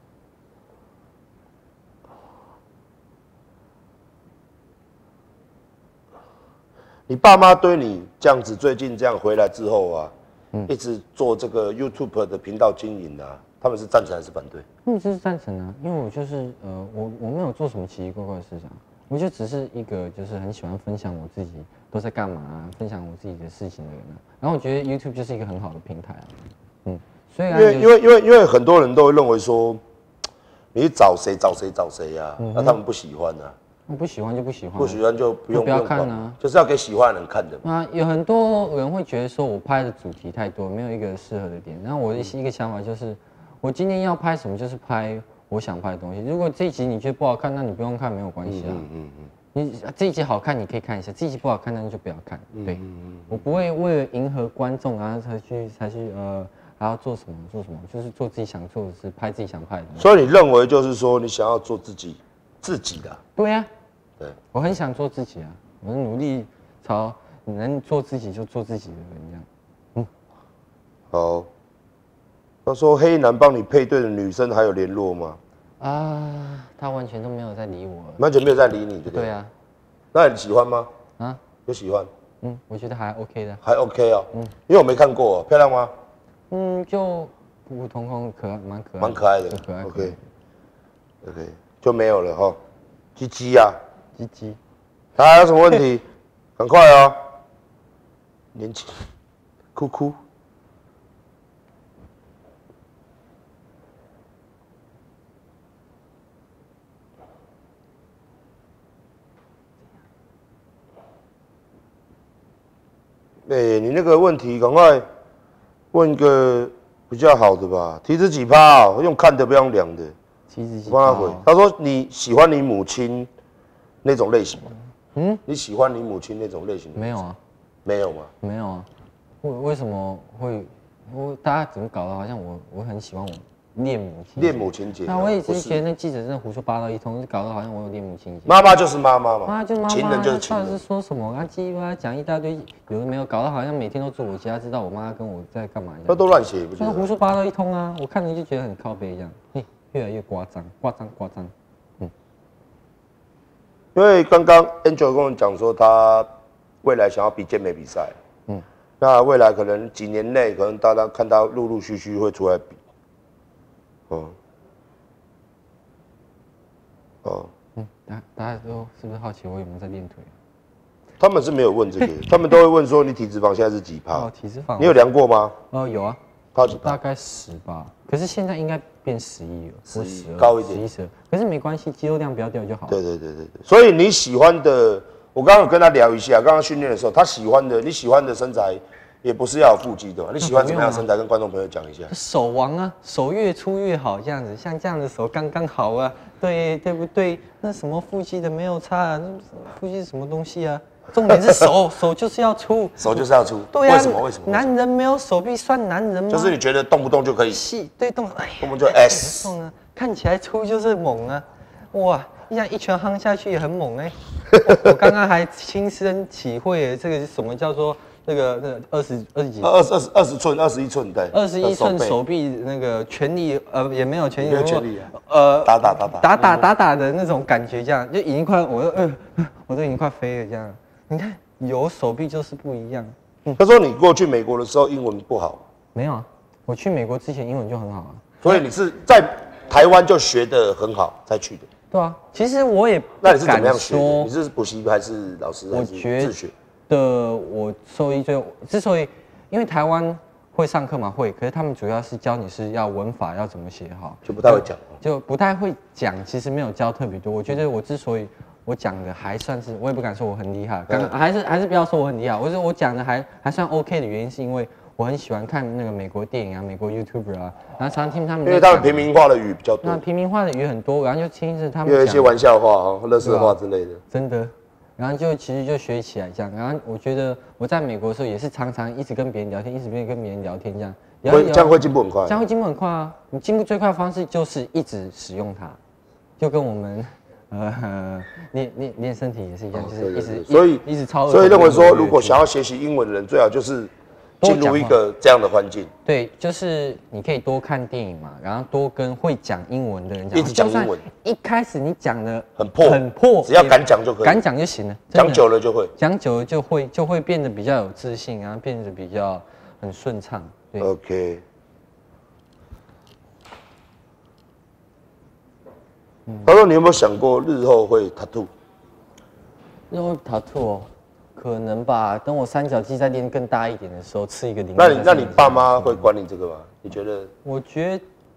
A: 你爸妈对你这样子最近这样回来之后啊，一直做这个 YouTube 的频道经营啊，他们是赞成还是反对？
B: 他们是赞成啊，因为我就是我没有做什么奇奇怪怪的事情，我就只是一个就是很喜欢分享我自己都在干嘛分享我自己的事情的人然后我觉得 YouTube 就是一个很好的平台所以
A: 因为很多人都会认为说，你找谁啊，那他们不喜欢啊。
C: 我不喜欢就不喜欢，
A: 不喜欢就不用
C: 不要看啊，
A: 就是要给喜欢的人看的嘛。
C: 啊，有很多人会觉得说我拍的主题太多，没有一个适合的点。然后我的一个想法就是，我今天要拍什么就是拍我想拍的东西。如果这一集你觉得不好看，那你不用看没有关系啊。你这一集好看你可以看一下，这一集不好看那就不要看。对，我不会为了迎合观众然后才去还要做什么，就是做自己想做的事，拍自己想拍的东西。
A: 所以你认为就是说你想要做自己的？
C: 对呀。
A: 对，
C: 我很想做自己啊，我努力朝你能做自己就做自己的人这样。
A: 好。他说黑男帮你配对的女生还有联络吗？
C: 啊，他完全都没有在理我，
A: 完全没有在理你，对不对？
C: 对啊。
A: 那你喜欢吗？
C: 啊，
A: 有喜欢？
C: 我觉得还 OK 的。
A: 还 OK 啊。因为我没看过，漂亮吗？
C: 就普普通通，蛮可爱的。
A: 蛮可爱的。
C: 可爱。
A: OK， 就没有了哈。鸡鸡啊。
C: 鸡鸡。
A: 还有什么问题？赶快哦。年轻，哭哭。你那个问题赶快问一个比较好的吧。体脂几趴哦？用看的不要用量的。
C: 体脂几趴？
A: 帮他回。他说你喜欢你母亲那种类型吗？你喜欢你母亲那种类型的？
C: 没有啊。
A: 没有吗？
C: 没有啊。为什么会？大家怎么搞的？好像我很喜欢我恋母亲。
A: 恋母亲节。
C: 那我也只是觉得那记者真的胡说八道一通，搞得好像我有恋母亲节。
A: 妈妈就是妈妈嘛。
C: 妈就是妈妈。
A: 情人就是情人。
C: 到底是说什么？他叽巴讲一大堆，有的没有，搞得好像每天都住我家，知道我妈跟我在干嘛一样。
A: 那都乱写，不
C: 就是胡说八道一通啊！我看着就觉得很靠背这样，越来越夸张。
A: 因为刚刚 Angel 跟我讲说，他未来想要比健美比赛。那未来可能几年内，可能大家看他陆续会出来比。
C: 大家都是不是好奇我有没有在练腿？
A: 他们是没有问这个，他们都会问说你体脂肪现在是几趴？
C: 体脂肪，
A: 你有量过吗？
C: 有啊，大概10吧，可是现在应该变11了，12
A: 高一点
C: ，11、12，可是没关系，肌肉量不要掉就好。
A: 对。所以你喜欢的，我刚刚有跟他聊一下，刚刚训练的时候，你喜欢的身材。也不是要有腹肌的嘛，你喜欢怎么样的身材？跟观众朋友讲一下。
C: 手王啊，手越粗越好，这样子，像这样的手刚刚好啊，对不对？那什么腹肌的没有差啊，腹肌是什么东西啊？重点是手就是要粗，
A: 手就是要粗。
C: 对啊，
A: 为什么？
C: 男人没有手臂算男人吗？
A: 就是你觉得动不动就可以
C: 细，对动不动
A: 就 S，
C: 看起来粗就是猛啊，哇！一拳夯下去也很猛我刚刚还亲身体会这个是什么叫做。那个20几
A: 寸21寸对
C: ，21寸手臂那个全力也没有全力，
A: 没有全力
C: 打的那种感觉，这样就已经快我都已经快飞了这样。你看有手臂就是不一样。
A: 他说你过去美国的时候英文不好，
C: 没有啊，我去美国之前英文就很好啊。
A: 所以你是在台湾就学得很好才去的。
C: 对啊，其实我也
A: 那你是怎么样学的？你是补习还是老师还是自学？
C: 我受益之所以因为台湾会上课嘛会，可是他们主要是教你是要文法要怎么写好，
A: 就不太会讲，
C: 就不太会讲，其实没有教特别多。我觉得我之所以我讲的还算是，我也不敢说我很厉害，还是不要说我很厉害，我讲的还算 OK 的原因是因为我很喜欢看那个美国电影啊，美国 YouTuber 啊，然后常常听他们，
A: 因为他们平民化的语比较多，
C: 那平民化的语很多，然后就听着他们
A: 有一些玩笑话啊、乐色话之类的，
C: 真的。然后其实就学起来这样，然后我觉得我在美国的时候也是常常一直跟别人聊天，一直跟别人聊天这样，
A: 这样会进步很快。
C: 这样会进步很快啊！你进步最快的方式就是一直使用它，就跟我们练身体也是一样，就是一直操。
A: 所以认为说，如果想要学习英文的人，最好就是进入一个这样的环境。
C: 对，就是你可以多看电影嘛，然后多跟会讲英文的人讲，
A: 一直讲英文。
C: 一开始你讲的
A: 很破，只要敢讲就可以，
C: 敢讲就行了。
A: 讲久了就会，
C: 讲久了就会变得比较有自信，然后变得比较很顺畅。对
A: OK。他说：“你有没有想过日后会 tattoo？”
C: 日后 tattoo 哦。可能吧，等我三角肌再练更大一点的时候，吃一个零。
A: 那你爸妈会管你这个吗？你觉得？
C: 我觉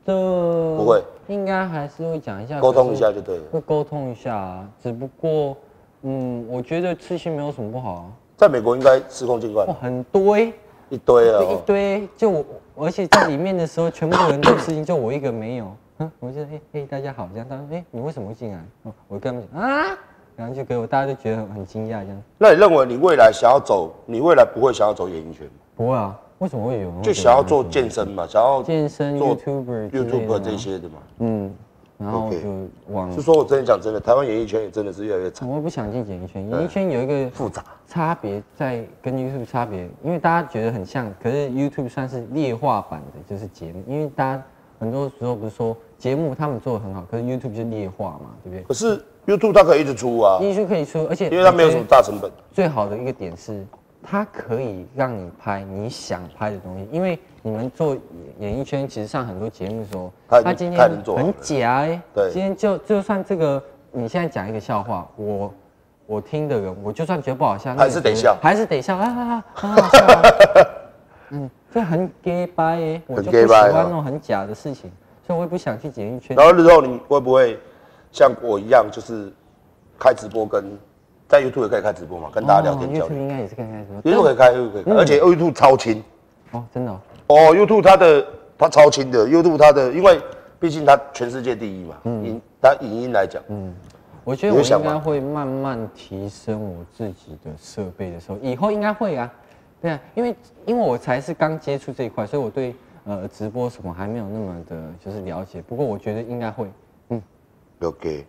A: 不会，
C: 应该还是会讲一下，
A: 沟通一下就对了。
C: 会沟通一下啊，只不过，我觉得刺青没有什么不好啊。
A: 在美国应该司空见惯。
C: 哇，很多
A: 一堆啊，
C: 一堆，就我，而且在里面的时候，全部人都刺青，就我一个没有。我就大家好，这样，他说你为什么会进来？我跟他们讲啊，然后就给我，大家都觉得很惊讶这样。
A: 那你认为你未来想要走，你未来不会想要走演艺圈吗？
C: 不会啊，为什么会有人
A: 就想要做健身嘛，想要
C: 健身
A: 做
C: YouTuber
A: 这些的嘛。
C: 然后就往。
A: 是说我真的讲真的，台湾演艺圈也真的是越来越惨。
C: 我不想进演艺圈，演艺圈有一个
A: 复杂
C: 差别在跟 YouTube 差别，因为大家觉得很像，可是 YouTube 算是劣化版的，就是节目，因为大家很多时候不是说节目他们做的很好，可是 YouTube 就劣化嘛，对不对？
A: 可是 YouTube 它可以一直出啊
C: ，YouTube 可以出，而且
A: 因为它没有什么大成本。
C: 最好的一个点是，它可以让你拍你想拍的东西，因为你们做演艺圈，其实上很多节目的时候，他今天很假
A: 对，
C: 今天就算这个你现在讲一个笑话，我听的人，我就算觉得不好笑，
A: 还是得笑，
C: 还是得笑啊，很好笑。这很 gay 掰我就不喜欢那种很假的事情，所以我也不想去演艺圈。
A: 然后日后你会不会像我一样，就是开直播跟在 YouTube 也可以开直播嘛，跟大家聊天交流。
C: YouTube 应该也是可以开直播。
A: YouTube 可以开，而且 YouTube 超轻。
C: 哦，真的
A: YouTube 它超轻的 ，YouTube 它的，因为毕竟它全世界第一嘛，它影音来讲，
C: 我觉得我应该会慢慢提升我自己的设备的时候，以后应该会啊，对啊，因为我才是刚接触这一块，所以我对直播什么还没有那么的就是了解，不过我觉得应该会
A: ，OK。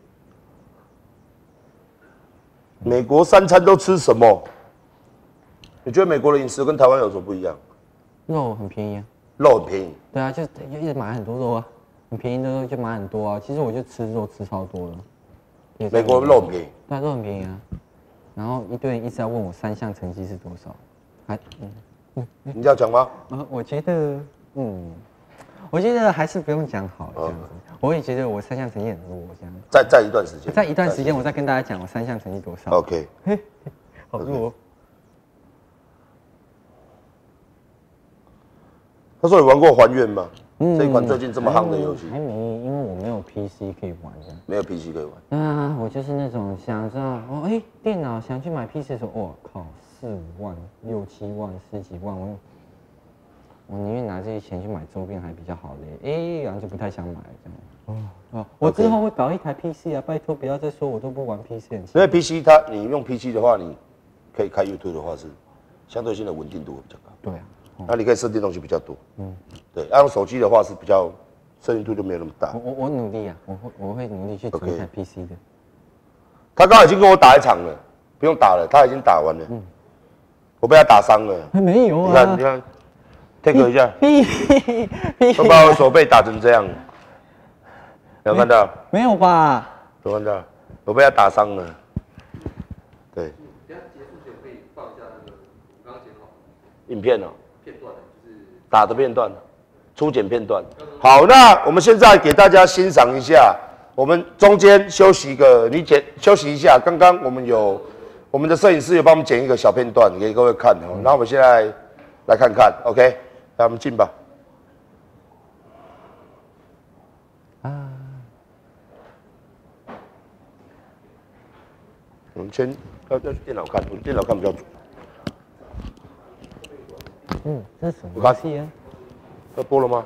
A: 美国3餐都吃什么？你觉得美国的饮食跟台湾有什么不一样？
C: 肉很便宜啊，
A: 肉很便宜。
C: 对啊，就一直买很多肉啊，很便宜的肉就买很多啊。其实我就吃肉吃超多了。
A: 美国肉很便宜，
C: 对啊，肉很便宜啊。然后一堆人一直要问我3项成绩是多少，
A: 你要讲吗？
C: 我觉得，我觉得还是不用讲好这样子。我也觉得我3项成绩很弱这样。
A: 在一段时间，
C: 在一段时间我再跟大家讲我3项成绩多少。
A: OK。
C: 好弱。
A: 他说你玩过还愿吗？这一款最近这么夯的游戏。
C: 还没，因为我没有 PC 可以玩的。
A: 没有 PC 可以玩。
C: 啊，我就是那种想知道电脑想去买 PC 的时候，我靠，4、5万、6、7万、10几万，我宁愿拿这些钱去买周边还比较好嘞。然后就不太想买这样。我之后会搞一台 PC 啊，拜托不要再说我都不玩 PC 很奇怪。
A: 因为 PC 你用 PC 的话，你可以开 YouTube 的话是相对性的稳定度会比较高。
C: 对啊。
A: 那你可以设定东西比较多，对。用手机的话是比较设定度就没有那么大。
C: 我努力啊，我会努力去组一台 PC 的。
A: 他刚刚已经跟我打一场了，不用打了，他已经打完了。我被他打伤了。
C: 还没有啊？
A: 你看 ，take 一下，我把我手被打成这样，有看到？
C: 没有吧？
A: 有看到？我被他打伤了。对。影片片段就是打的片段，初剪片段。好，那我们现在给大家欣赏一下，我们中间休息一个，休息一下。刚刚我们的摄影师有帮我们剪一个小片段给各位看哦。那我们现在来看看 ，OK， 来我们进吧。我们先要去电脑看，我电脑看比较准。
C: 这是什么游戏啊？
A: 要播了吗？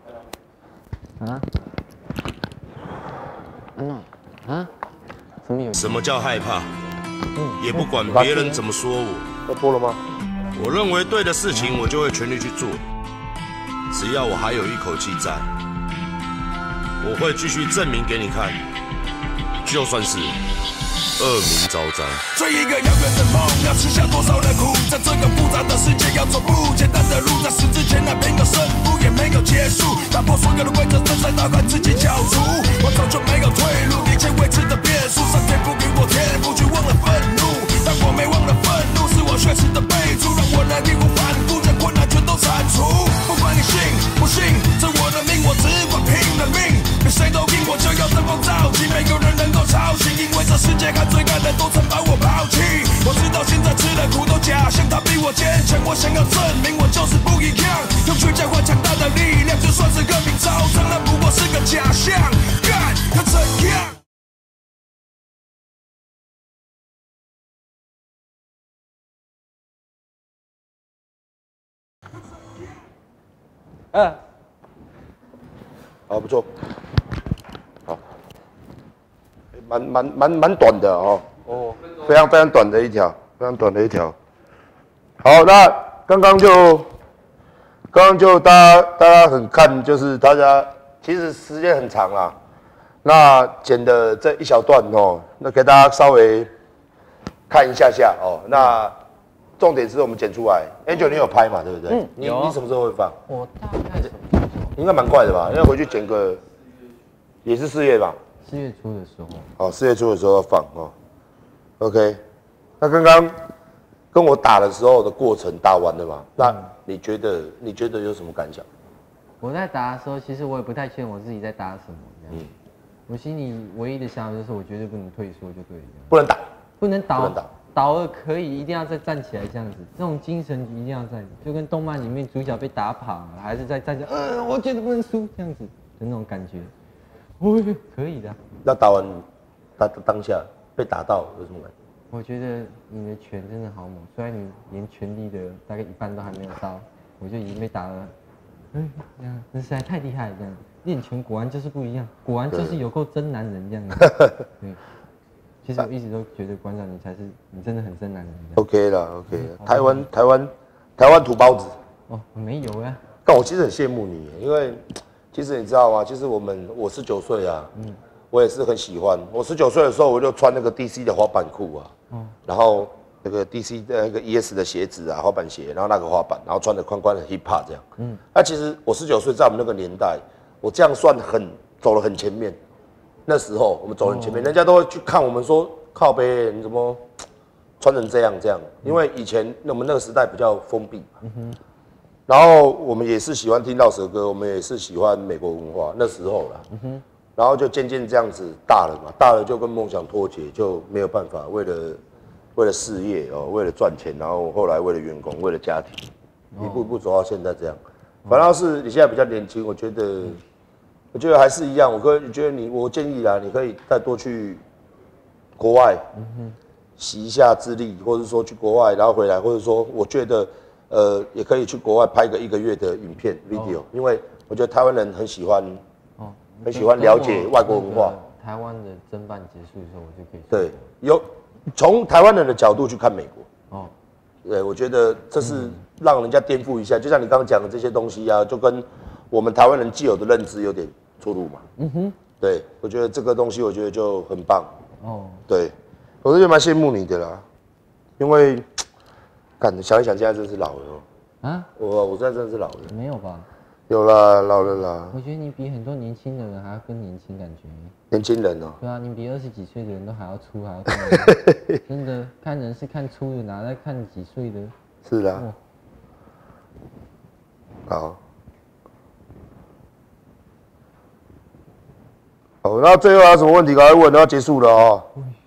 C: 什么游戏？
D: 什么叫害怕？也不管别人怎么说我。
A: 要播了吗？
D: 我认为对的事情，我就会全力去做。只要我还有一口气在，我会继续证明给你看，就算是恶名昭彰。
E: 追一个遥远的梦，要吃下多少的苦？在这个复杂的世界，要走不简单的路，在死之前那边有胜负，也没有结束。打破所有的规则，正在打开自己角逐。我早就没有退路，一切未知的变数，上天赋予我天赋，却忘了愤怒。但我没忘了愤怒，是我血池的备注，让我能义无反顾，将困难全都铲除。不管你信不信，这我的命，我只管拼了命。比谁都赢，我就要登峰造极，没有人能够抄袭，因为这世界看最干的都曾把我抛弃。我知道现在吃的苦都假象，他比我坚强，我想要证明我就是不一样，用倔强换强大的力量，就算是恶名昭彰，那不过
A: 好，不错，好，蛮短的哦，非常短的一条，非常短的一条。好，那刚刚就大家很看，就是大家其实时间很长啦，那剪的这一小段哦，那给大家稍微看一下哦，那重点是我们剪出来 ，Angel 你有拍嘛，对不对？你什么时候会放？
C: 我大概什么时候？
A: 应该蛮快的吧？因为回去剪个也是4月吧
C: ？4月初的时候。
A: 哦，4月初的时候要放哦。OK， 那刚刚跟我打的时候的过程打完了嘛？那你觉得有什么感想？
C: 我在打的时候，其实我也不太确定我自己在打什么。我心里唯一的想法就是，我绝对不能退缩就对了。
A: 不能打，
C: 不能倒，倒了可以，一定要再站起来这样子，这种精神一定要在，就跟动漫里面主角被打跑了，还是在站起来，我觉得不能输这样子的那种感觉，可以的。
A: 那打完当下被打到有什么感觉？
C: 我觉得你的拳真的好猛，虽然你连拳力的大概一半都还没有到，我就已经被打了，这样，真实在太厉害了，这样练拳果然就是不一样，果然就是有够真男人这样子，对。其实我一直都觉得馆长你真的很真男人。
A: OK 啦 ，OK 啦，台湾土包子。
C: 哦，没有呀。
A: 但我其实很羡慕你，因为其实你知道吗？其实我19岁啊，我也是很喜欢。我19岁的时候，我就穿那个 DC 的滑板裤啊，然后那个 DC 的那个 ES 的鞋子啊，滑板鞋，然后那个滑板，然后穿的宽宽的 hip hop 这样。那其实我19岁在我们那个年代，我这样算走了很前面。那时候我们走很前面，人家都会去看我们说靠北，你怎么穿成这样？因为以前我们那个时代比较封闭嘛，然后我们也是喜欢听饶舌歌，我们也是喜欢美国文化，那时候啦，然后就渐渐这样子大了嘛，大了就跟梦想脱节，就没有办法为了事业哦，为了赚钱，然后后来为了员工，为了家庭，一步一步走到现在这样。反倒是你现在比较年轻，我觉得还是一样，我建议啦，你可以再多去国外，洗一下资历，或者说去国外，然后回来，或者说我觉得，也可以去国外拍1个月的影片 video，因为我觉得台湾人很喜欢了解外国文化。
C: 台湾的侦办结束的时候，我就可以
A: 对，有从台湾人的角度去看美国。哦，对，我觉得这是让人家颠覆一下，就像你刚刚讲的这些东西啊，就跟我们台湾人既有的认知有点出入嘛。对，我觉得这个东西，我觉得就很棒。哦，对，我是觉得蛮羡慕你的啦，因为，想一想，现在真是老了哦。啊？我现在真的是老了。
C: 没有吧？
A: 有啦，老了啦。
C: 我觉得你比很多年轻的人还要更年轻，感觉。
A: 年轻人哦。
C: 对啊，你比20几岁的人都还要粗，还要壮。真的，看人是看粗的，哪在看几岁的？
A: 是啦。好。好，那最后还有什么问题赶快问，都要结束了哦。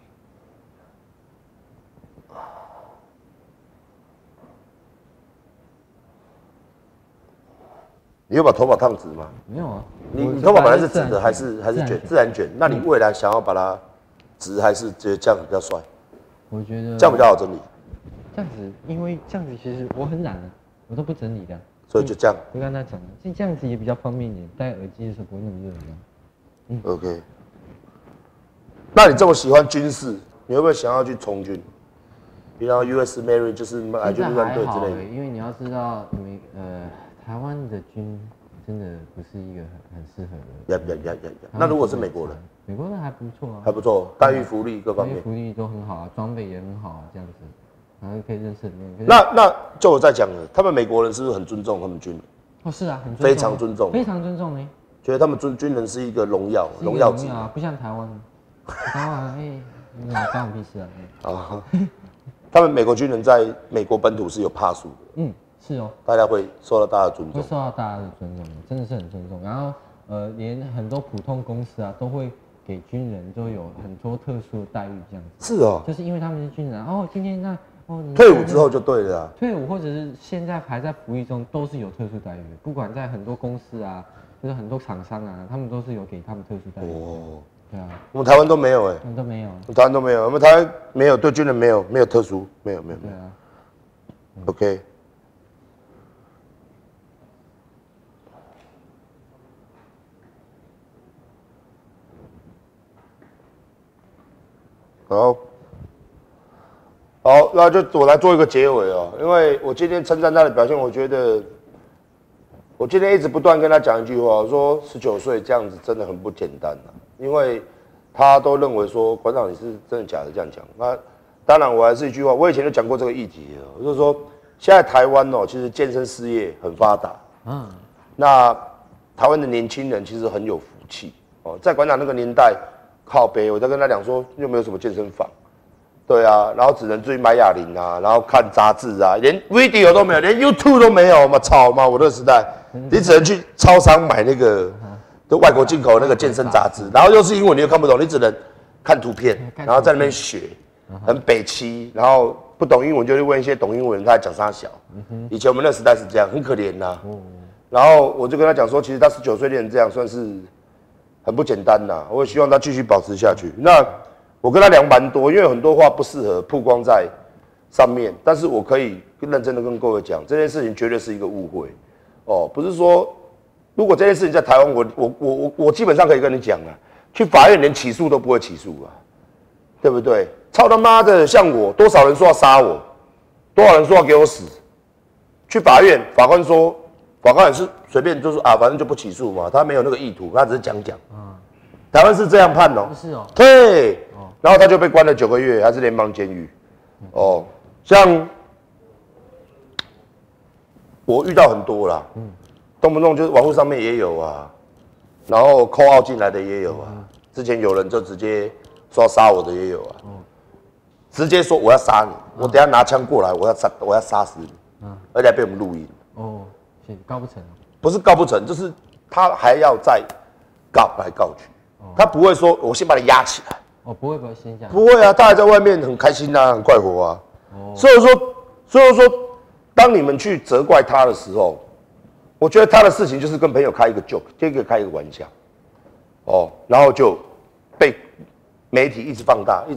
A: 你有把头发烫直吗？
C: 没有啊。
A: 你头发本来是直的，还是卷？自然卷。那你未来想要把它直，还是觉得这样比较帅？
C: 我觉得
A: 这样比较好整理。
C: 这样子，因为这样子其实我很懒的，我都不整理的。
A: 所以就这样。
C: 就跟他讲，这样子也比较方便一点，戴耳机的时候不会那么热一样。
A: OK， 那你这么喜欢军事，你会不会想要去从军？比如 US Marine 就是海军陆战队之类的。
C: 因为你要知道，台湾的军真的不是一个很适合的。
A: 那如果是美国人，
C: 美国人还不错啊，
A: 还不错，待遇福利各方面，
C: 福利都很好啊，装备也很好啊，这样子，然后可以认识很多人。
A: 那就我在讲了，他们美国人是不是很尊重他们军人？
C: 哦，是啊，很
A: 非常尊重，
C: 非常尊重呢。
A: 觉得他们军人是一个荣耀值
C: 啊，不像台湾，你老关我屁事啊！
A: 啊，他们美国军人在美国本土是有帕数的，
C: 是哦，
A: 大家会受到大家的尊重，
C: 会受到大家的尊重，真的是很尊重。然后连很多普通公司啊，都会给军人都有很多特殊的待遇，这样子。
A: 是哦，
C: 就是因为他们是军人，今天你
A: 退伍之后就对了啊。
C: 退伍或者是现在还在服役中，都是有特殊待遇的。不管在很多公司啊，就是很多厂商啊，他们都是有给他们特殊待遇。哦，对啊，
A: 我们台湾都没有我们
C: 都没有，
A: 台湾都没有，我们台湾没有对军人没有特殊，没有。对啊。OK。 好，那就我来做一个结尾哦，因为我今天称赞他的表现，我觉得我今天一直不断跟他讲一句话，我说19岁这样子真的很不简单啊，因为他都认为说馆长你是真的假的这样讲。那当然我还是一句话，我以前就讲过这个议题了，我就说现在台湾哦，其实健身事业很发达，那台湾的年轻人其实很有福气哦，在馆长那个年代靠北，我在跟他讲说又没有什么健身房。对啊，然后只能追买哑铃啊，然后看杂志啊，连 video 都没有，连 YouTube 都没有，我操妈！我那个时代，你只能去超商买那个就外国进口那个健身杂志，然后又是英文你又看不懂，你只能看图片，然后在那边学，很北七，然后不懂英文就去问一些懂英文人，他在讲啥小。以前我们那个时代是这样，很可怜呐。然后我就跟他讲说，其实他19岁练成这样，算是很不简单呐。我也希望他继续保持下去。那我跟他聊蛮多，因为很多话不适合曝光在上面，但是我可以认真的跟各位讲，这件事情绝对是一个误会，哦，不是说如果这件事情在台湾，我基本上可以跟你讲啊，去法院连起诉都不会起诉啊，对不对？操他妈的，像我，多少人说要杀我，多少人说要给我死，去法院，法官也是随便就是啊，反正就不起诉嘛，他没有那个意图，他只是讲。台湾是这样判哦，
C: 是哦，
A: 对。然后他就被关了9个月，还是联邦监狱。哦，像我遇到很多啦，动不动就是网络上面也有啊，然后扣号进来的也有啊。之前有人就直接说要杀我的也有啊，直接说我要杀你，我等一下拿枪过来，我要杀死你，而且还被我们录音。
C: 哦，告不成，
A: 不是告不成，就是他还要再告来告去，他不会说我先把你压起来。
C: 哦，不会先这样。
A: 不会啊，他还在外面很开心啊，很快活啊。所以说，当你们去责怪他的时候，我觉得他的事情就是跟朋友开一个 joke， 开一个玩笑，哦，然后就被媒体一直放大，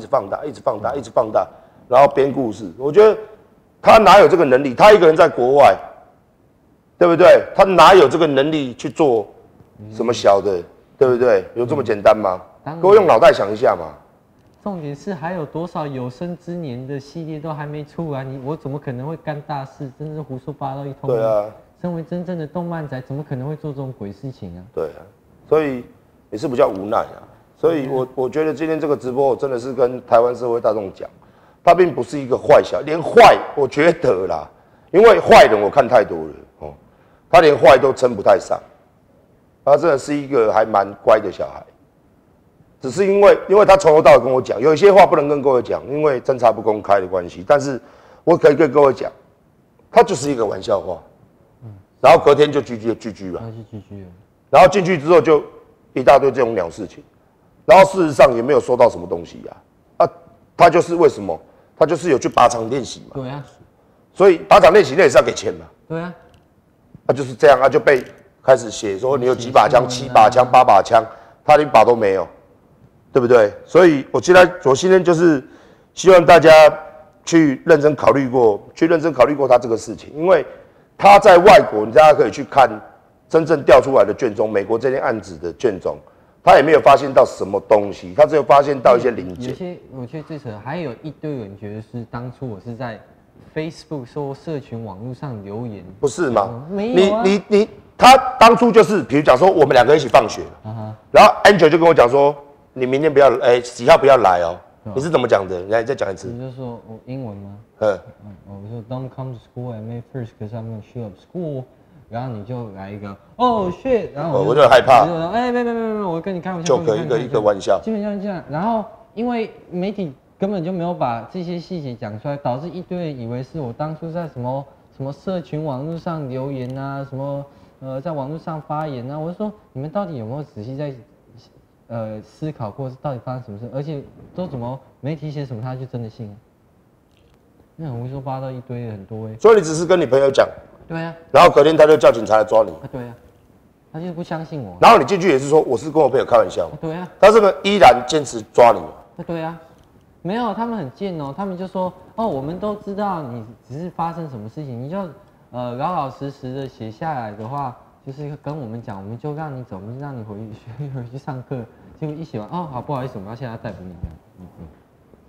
A: 然后编故事。我觉得他哪有这个能力？他一个人在国外，对不对？他哪有这个能力去做什么小的，对不对？有这么简单吗？各位用脑袋想一下嘛。
C: 重点是还有多少有生之年的系列都还没出来，我怎么可能会干大事？真是胡说八道一通。
A: 对啊，
C: 身为真正的动漫宅，怎么可能会做这种鬼事情啊？
A: 对啊，所以也是比较无奈啊。所以我觉得今天这个直播，我真的是跟台湾社会大众讲，他并不是一个坏小孩，连坏我觉得啦，因为坏人我看太多了哦，他连坏都称不太上，他真的是一个还蛮乖的小孩。只是因为他从头到尾跟我讲，有一些话不能跟各位讲，因为侦查不公开的关系。但是我可以跟各位讲，他就是一个玩笑话。然后隔天就GG了。然后进去之后就一大堆这种鸟事情，然后事实上也没有收到什么东西啊。他就是为什么？他就是有去靶场练习嘛。
C: 对啊。
A: 所以靶场练习那也是要给钱嘛。
C: 对啊。
A: 他就是这样，他就被开始写说你有几把枪，7把枪、8把枪，他连把都没有。对不对？所以我今天就是希望大家去认真考虑过他这个事情，因为他在外国，大家可以去看真正调出来的卷宗，美国这件案子的卷宗，他也没有发现到什么东西，他只有发现到一些零件。
C: 我觉得最扯，还有一堆人觉得是当初我是在 Facebook 说社群网络上留言，
A: 不是吗？
C: 没有啊。
A: 他当初就是，比如讲说我们2个一起放学，然后 Angel 就跟我讲说。你明天不要几号不要来哦？你是怎么讲的？来再讲一次。
C: 你就说我英文吗？我说 Don't come to school at May 1st because I'm gonna show up school。然后你就来一个Oh shit， 然后
A: 我就害怕。
C: 没，我跟你开玩笑。
A: 就一个玩笑。
C: 基本上这样。然后因为媒体根本就没有把这些细节讲出来，导致一堆人以为是我当初在什么社群网络上留言啊，什么在网络上发言啊。我就说你们到底有没有仔细在？思考过到底发生什么事，而且都怎么媒体写什么他就真的信了，那很胡说八道一堆很多
A: 所以你只是跟你朋友讲，
C: 对啊，
A: 然后隔天他就叫警察来抓你，
C: 对啊，他就是不相信我，
A: 然后你进去也是说我是跟我朋友开玩笑，
C: 对啊，
A: 他是不是依然坚持抓你？
C: 对啊，没有，他们很贱哦，他们就说我们都知道你只是发生什么事情，你就老老实实的写下来的话，就是跟我们讲，我们就让你走，我们就让你回去上课。结果一写完，好，不好意思，我们要现在逮捕你这样。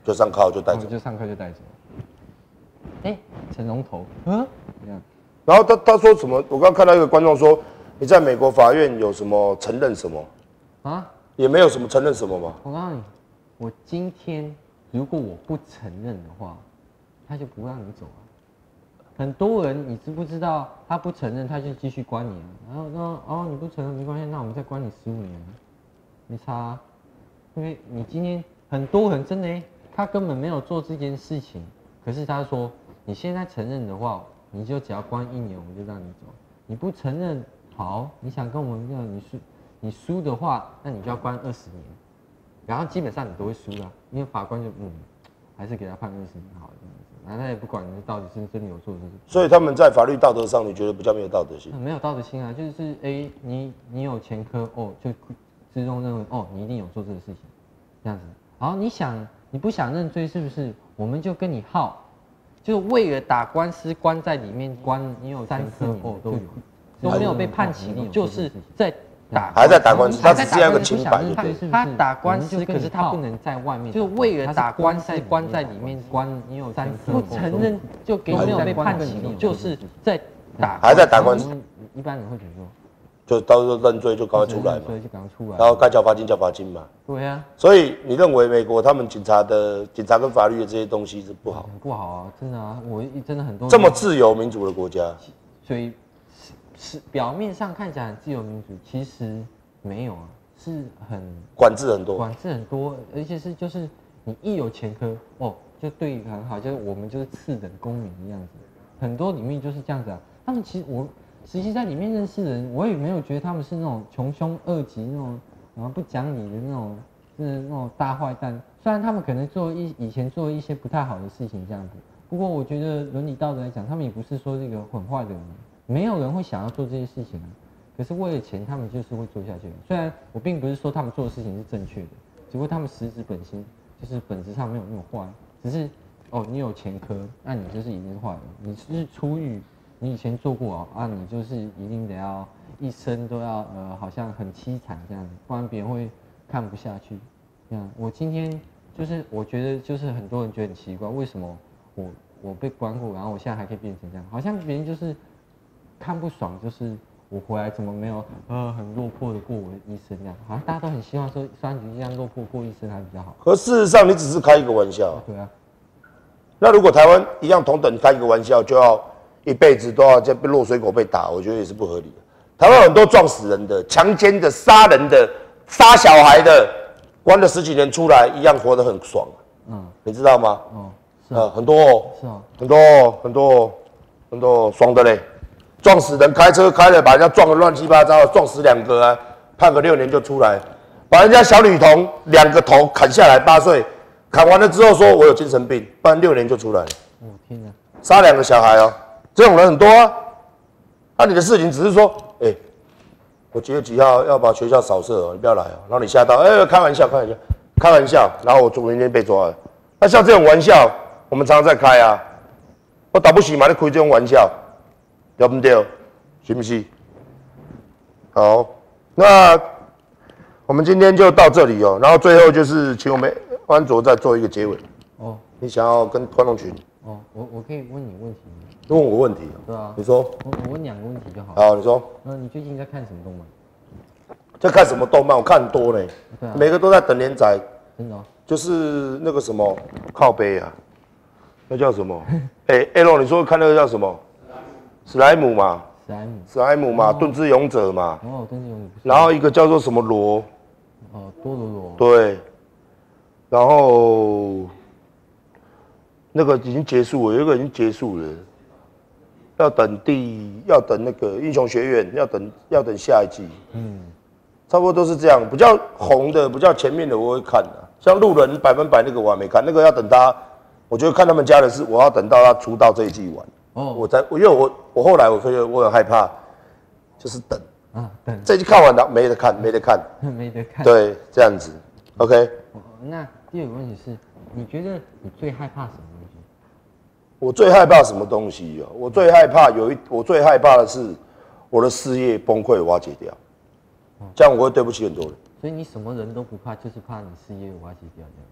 A: 就上铐就带走，
C: 就上课就带走。哎，成龙头，这样。
A: 然后他说什么？我刚看到一个观众说，你在美国法院有什么承认什么？
C: 啊？
A: 也没有什么承认什么嘛。
C: 我告诉你，我今天如果我不承认的话，他就不让你走啊。很多人你知不知道，他不承认他就继续关你啊。然后说哦你不承认没关系，那我们再关你15年，没差啊。因为你今天很多人真的他根本没有做这件事情，可是他说你现在承认的话，你就只要关1年，我们就让你走。你不承认，好，你想跟我们你输的话，那你就要关20年，然后基本上你都会输啦，因为法官就还是给他判20年好这样子，然后他也不管你到底是不是真的有做这事。
A: 所以他们在法律道德上，你觉得比较没有道德性？
C: 没有道德性啊，就是你有前科哦，就自动认为哦你一定有做这个事情，这样子。然后你不想认罪是不是？我们就跟你耗，就是为了打官司关在里面关，你有3、4年哦都没有被判刑，就是在
A: 还在打官司，他只是要个清白，
C: 他打官司，可是他不能在外面，就为了打官司关在里面关，你有3、4年不承认就给没有被判刑，就是在打，
A: 还在打官司。
C: 一般人会怎么说？
A: 就到时候认罪就赶快出来嘛，
C: 就赶快出来，
A: 然后该交罚金交罚金嘛。
C: 对啊。
A: 所以你认为美国他们警察跟法律的这些东西是不好？
C: 不好啊，真的啊，我真的很多
A: 这么自由民主的国家，
C: 所以是表面上看起来很自由民主，其实没有啊，是很
A: 管制很多，
C: 而且是就是你一有前科哦，就对你很好，就是我们就是次等公民的样子，很多里面就是这样子啊。他们其实我实际在里面认识的人，我也没有觉得他们是那种穷凶恶极那种，然后不讲理的那种大坏蛋。虽然他们可能以前做一些不太好的事情这样子，不过我觉得伦理道德来讲，他们也不是说这个很坏的人，没有人会想要做这些事情啊。可是为了钱，他们就是会做下去。虽然我并不是说他们做的事情是正确的，只不过他们实质本心就是本质上没有那么坏，只是哦你有前科，那你就是已经坏了，你是出狱。你以前做过啊，你就是一定得要一生都要好像很凄惨这样子，不然别人会看不下去。这样，我今天就是我觉得就是很多人觉得很奇怪，为什么我被关过，然后我现在还可以变成这样，好像别人就是看不爽，就是我回来怎么没有很落魄的过我的一生这样，好像大家都很希望说3局这样落魄过一生还比较好。
A: 可事实上你只是开一个玩笑。
C: 对啊。
A: 那如果台湾一样同等开一个玩笑，就要一辈子都要被落水狗被打，我觉得也是不合理的。台湾有很多撞死人的、强奸的、杀人的、杀小孩的，关了10几年出来，一样活得很爽。你知道吗？
C: 是啊，
A: 很多哦，
C: 是啊，
A: 很多爽的嘞，撞死人，开车开了把人家撞得乱七八糟，撞死2个啊，判个6年就出来，把人家小女童2个头砍下来，8岁，砍完了之后说我有精神病，判6年就出来了。
C: 天哪，
A: 杀2个小孩哦。这种人很多啊，你的事情只是说，我几月几号要把学校扫射哦，你不要来哦，然后你吓到，开玩笑，然后我明天被抓了。那像这种玩笑，我们常常在开啊，我打不起嘛，你开这种玩笑，对不对？是不是？好，那我们今天就到这里哦，然后最后就是请我们安卓再做一个结尾。哦，你想要跟观众群？
C: 哦，我可以问你问题吗？
A: 问我问题啊？
C: 对啊。
A: 你说。
C: 我问2个问题就好。
A: 好，你说。
C: 你最近在看什么动漫？
A: 在看什么动漫？我看很多呢。
C: 对啊。
A: 每个都在等连载。
C: 真的哦。
A: 就是那个什么靠背啊，那叫什么？L， 你说看那个叫什么？史莱姆嘛。史莱姆嘛，盾之勇者嘛。
C: 盾之勇者。
A: 然后一个叫做什么罗？
C: 多罗罗。
A: 对。然后。那个已经结束了，有一个已经结束了，要等那个英雄学院，要等下一季，差不多都是这样。比较红的、比较前面的我会看的，像路人100%那个我还没看，那个要等他，我觉得看他们家的是我要等到他出道这一季完，因为我后来我觉得我很害怕，就是等等这一季看完了没得看，对，这样子 ，OK。
C: 那第2个问题是，你觉得你最害怕什么？
A: 我最害怕什么东西啊？我最害怕的是我的事业崩溃瓦解掉，这样我会对不起很多人。
C: 所以你什么人都不怕，就是怕你事业瓦解掉这样。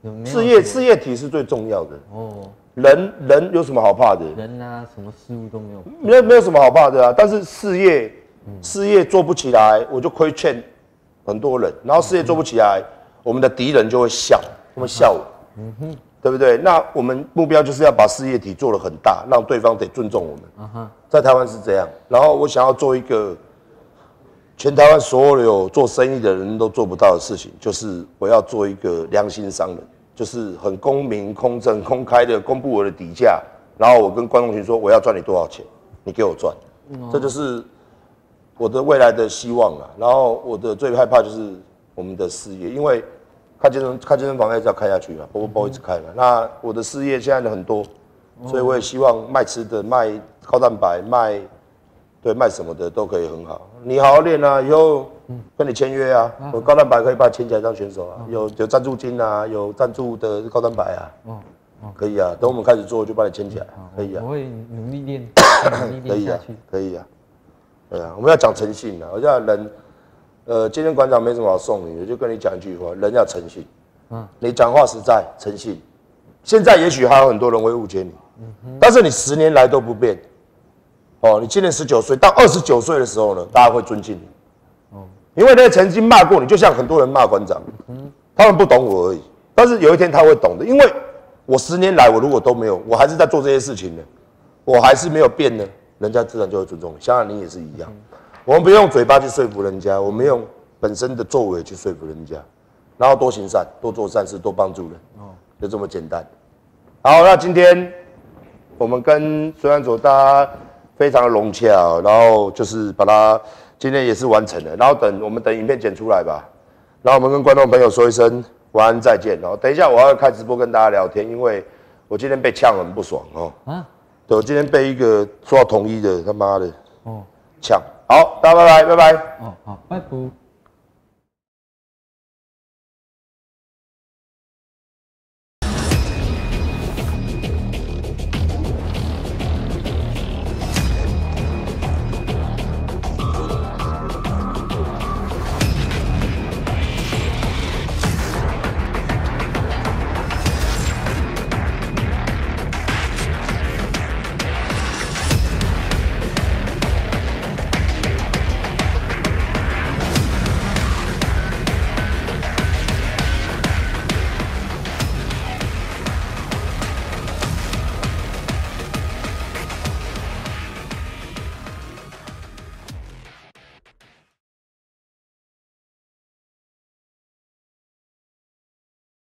A: 事业体是最重要的。
C: 哦，
A: 人有什么好怕的？
C: 人啊，什么事物都没有，
A: 没有什么好怕的啊。但是事业做不起来，我就亏欠很多人。然后事业做不起来，我们的敌人就会笑，他们笑我，对不对？那我们目标就是要把事业体做得很大，让对方得尊重我们。在台湾是这样。然后我想要做一个全台湾所有做生意的人都做不到的事情，就是我要做一个良心商人，就是很公平、公正、公开的公布我的底价，然后我跟观众群说我要赚你多少钱，你给我赚，这就是我的未来的希望了。然后我的最害怕就是我们的事业，因为开健身房还是要开下去嘛，不一直开嘛。那我的事业现在的很多，所以我也希望卖吃的、卖高蛋白、卖什么的都可以很好。你好好练啊，以后跟你签约啊，我高蛋白可以把你签起来当选手啊，有赞助金啊，有赞助的高蛋白啊，可以啊。等我们开始做就把你签起来，可以啊。
C: 我会努力练，
A: 可以啊，可以啊，对啊。我们要讲诚信啊，我讲人，今天馆长没什么好送你的，就跟你讲一句话，人要诚信。你讲话实在诚信。现在也许还有很多人会误解你，但是你10年来都不变。你今年19岁，到29岁的时候呢，大家会尊敬你。因为那些曾经骂过你，就像很多人骂馆长，他们不懂我而已。但是有一天他会懂的，因为我10年来，我如果都没有，我还是在做这些事情呢，我还是没有变呢，人家自然就会尊重你。相信你也是一样，我们不用嘴巴去说服人家，我们用本身的作为去说服人家，然后多行善，多做善事，多帮助人，就这么简单。好，那今天我们跟孙安佐大家非常的融洽，然后就是把它今天也是完成了，然后我们等影片剪出来吧，然后我们跟观众朋友说一声晚安再见。然后等一下我要开直播跟大家聊天，因为我今天被呛很不爽对，我今天被一个说要统一的他妈的呛。好，大家拜拜。
C: 好，拜拜。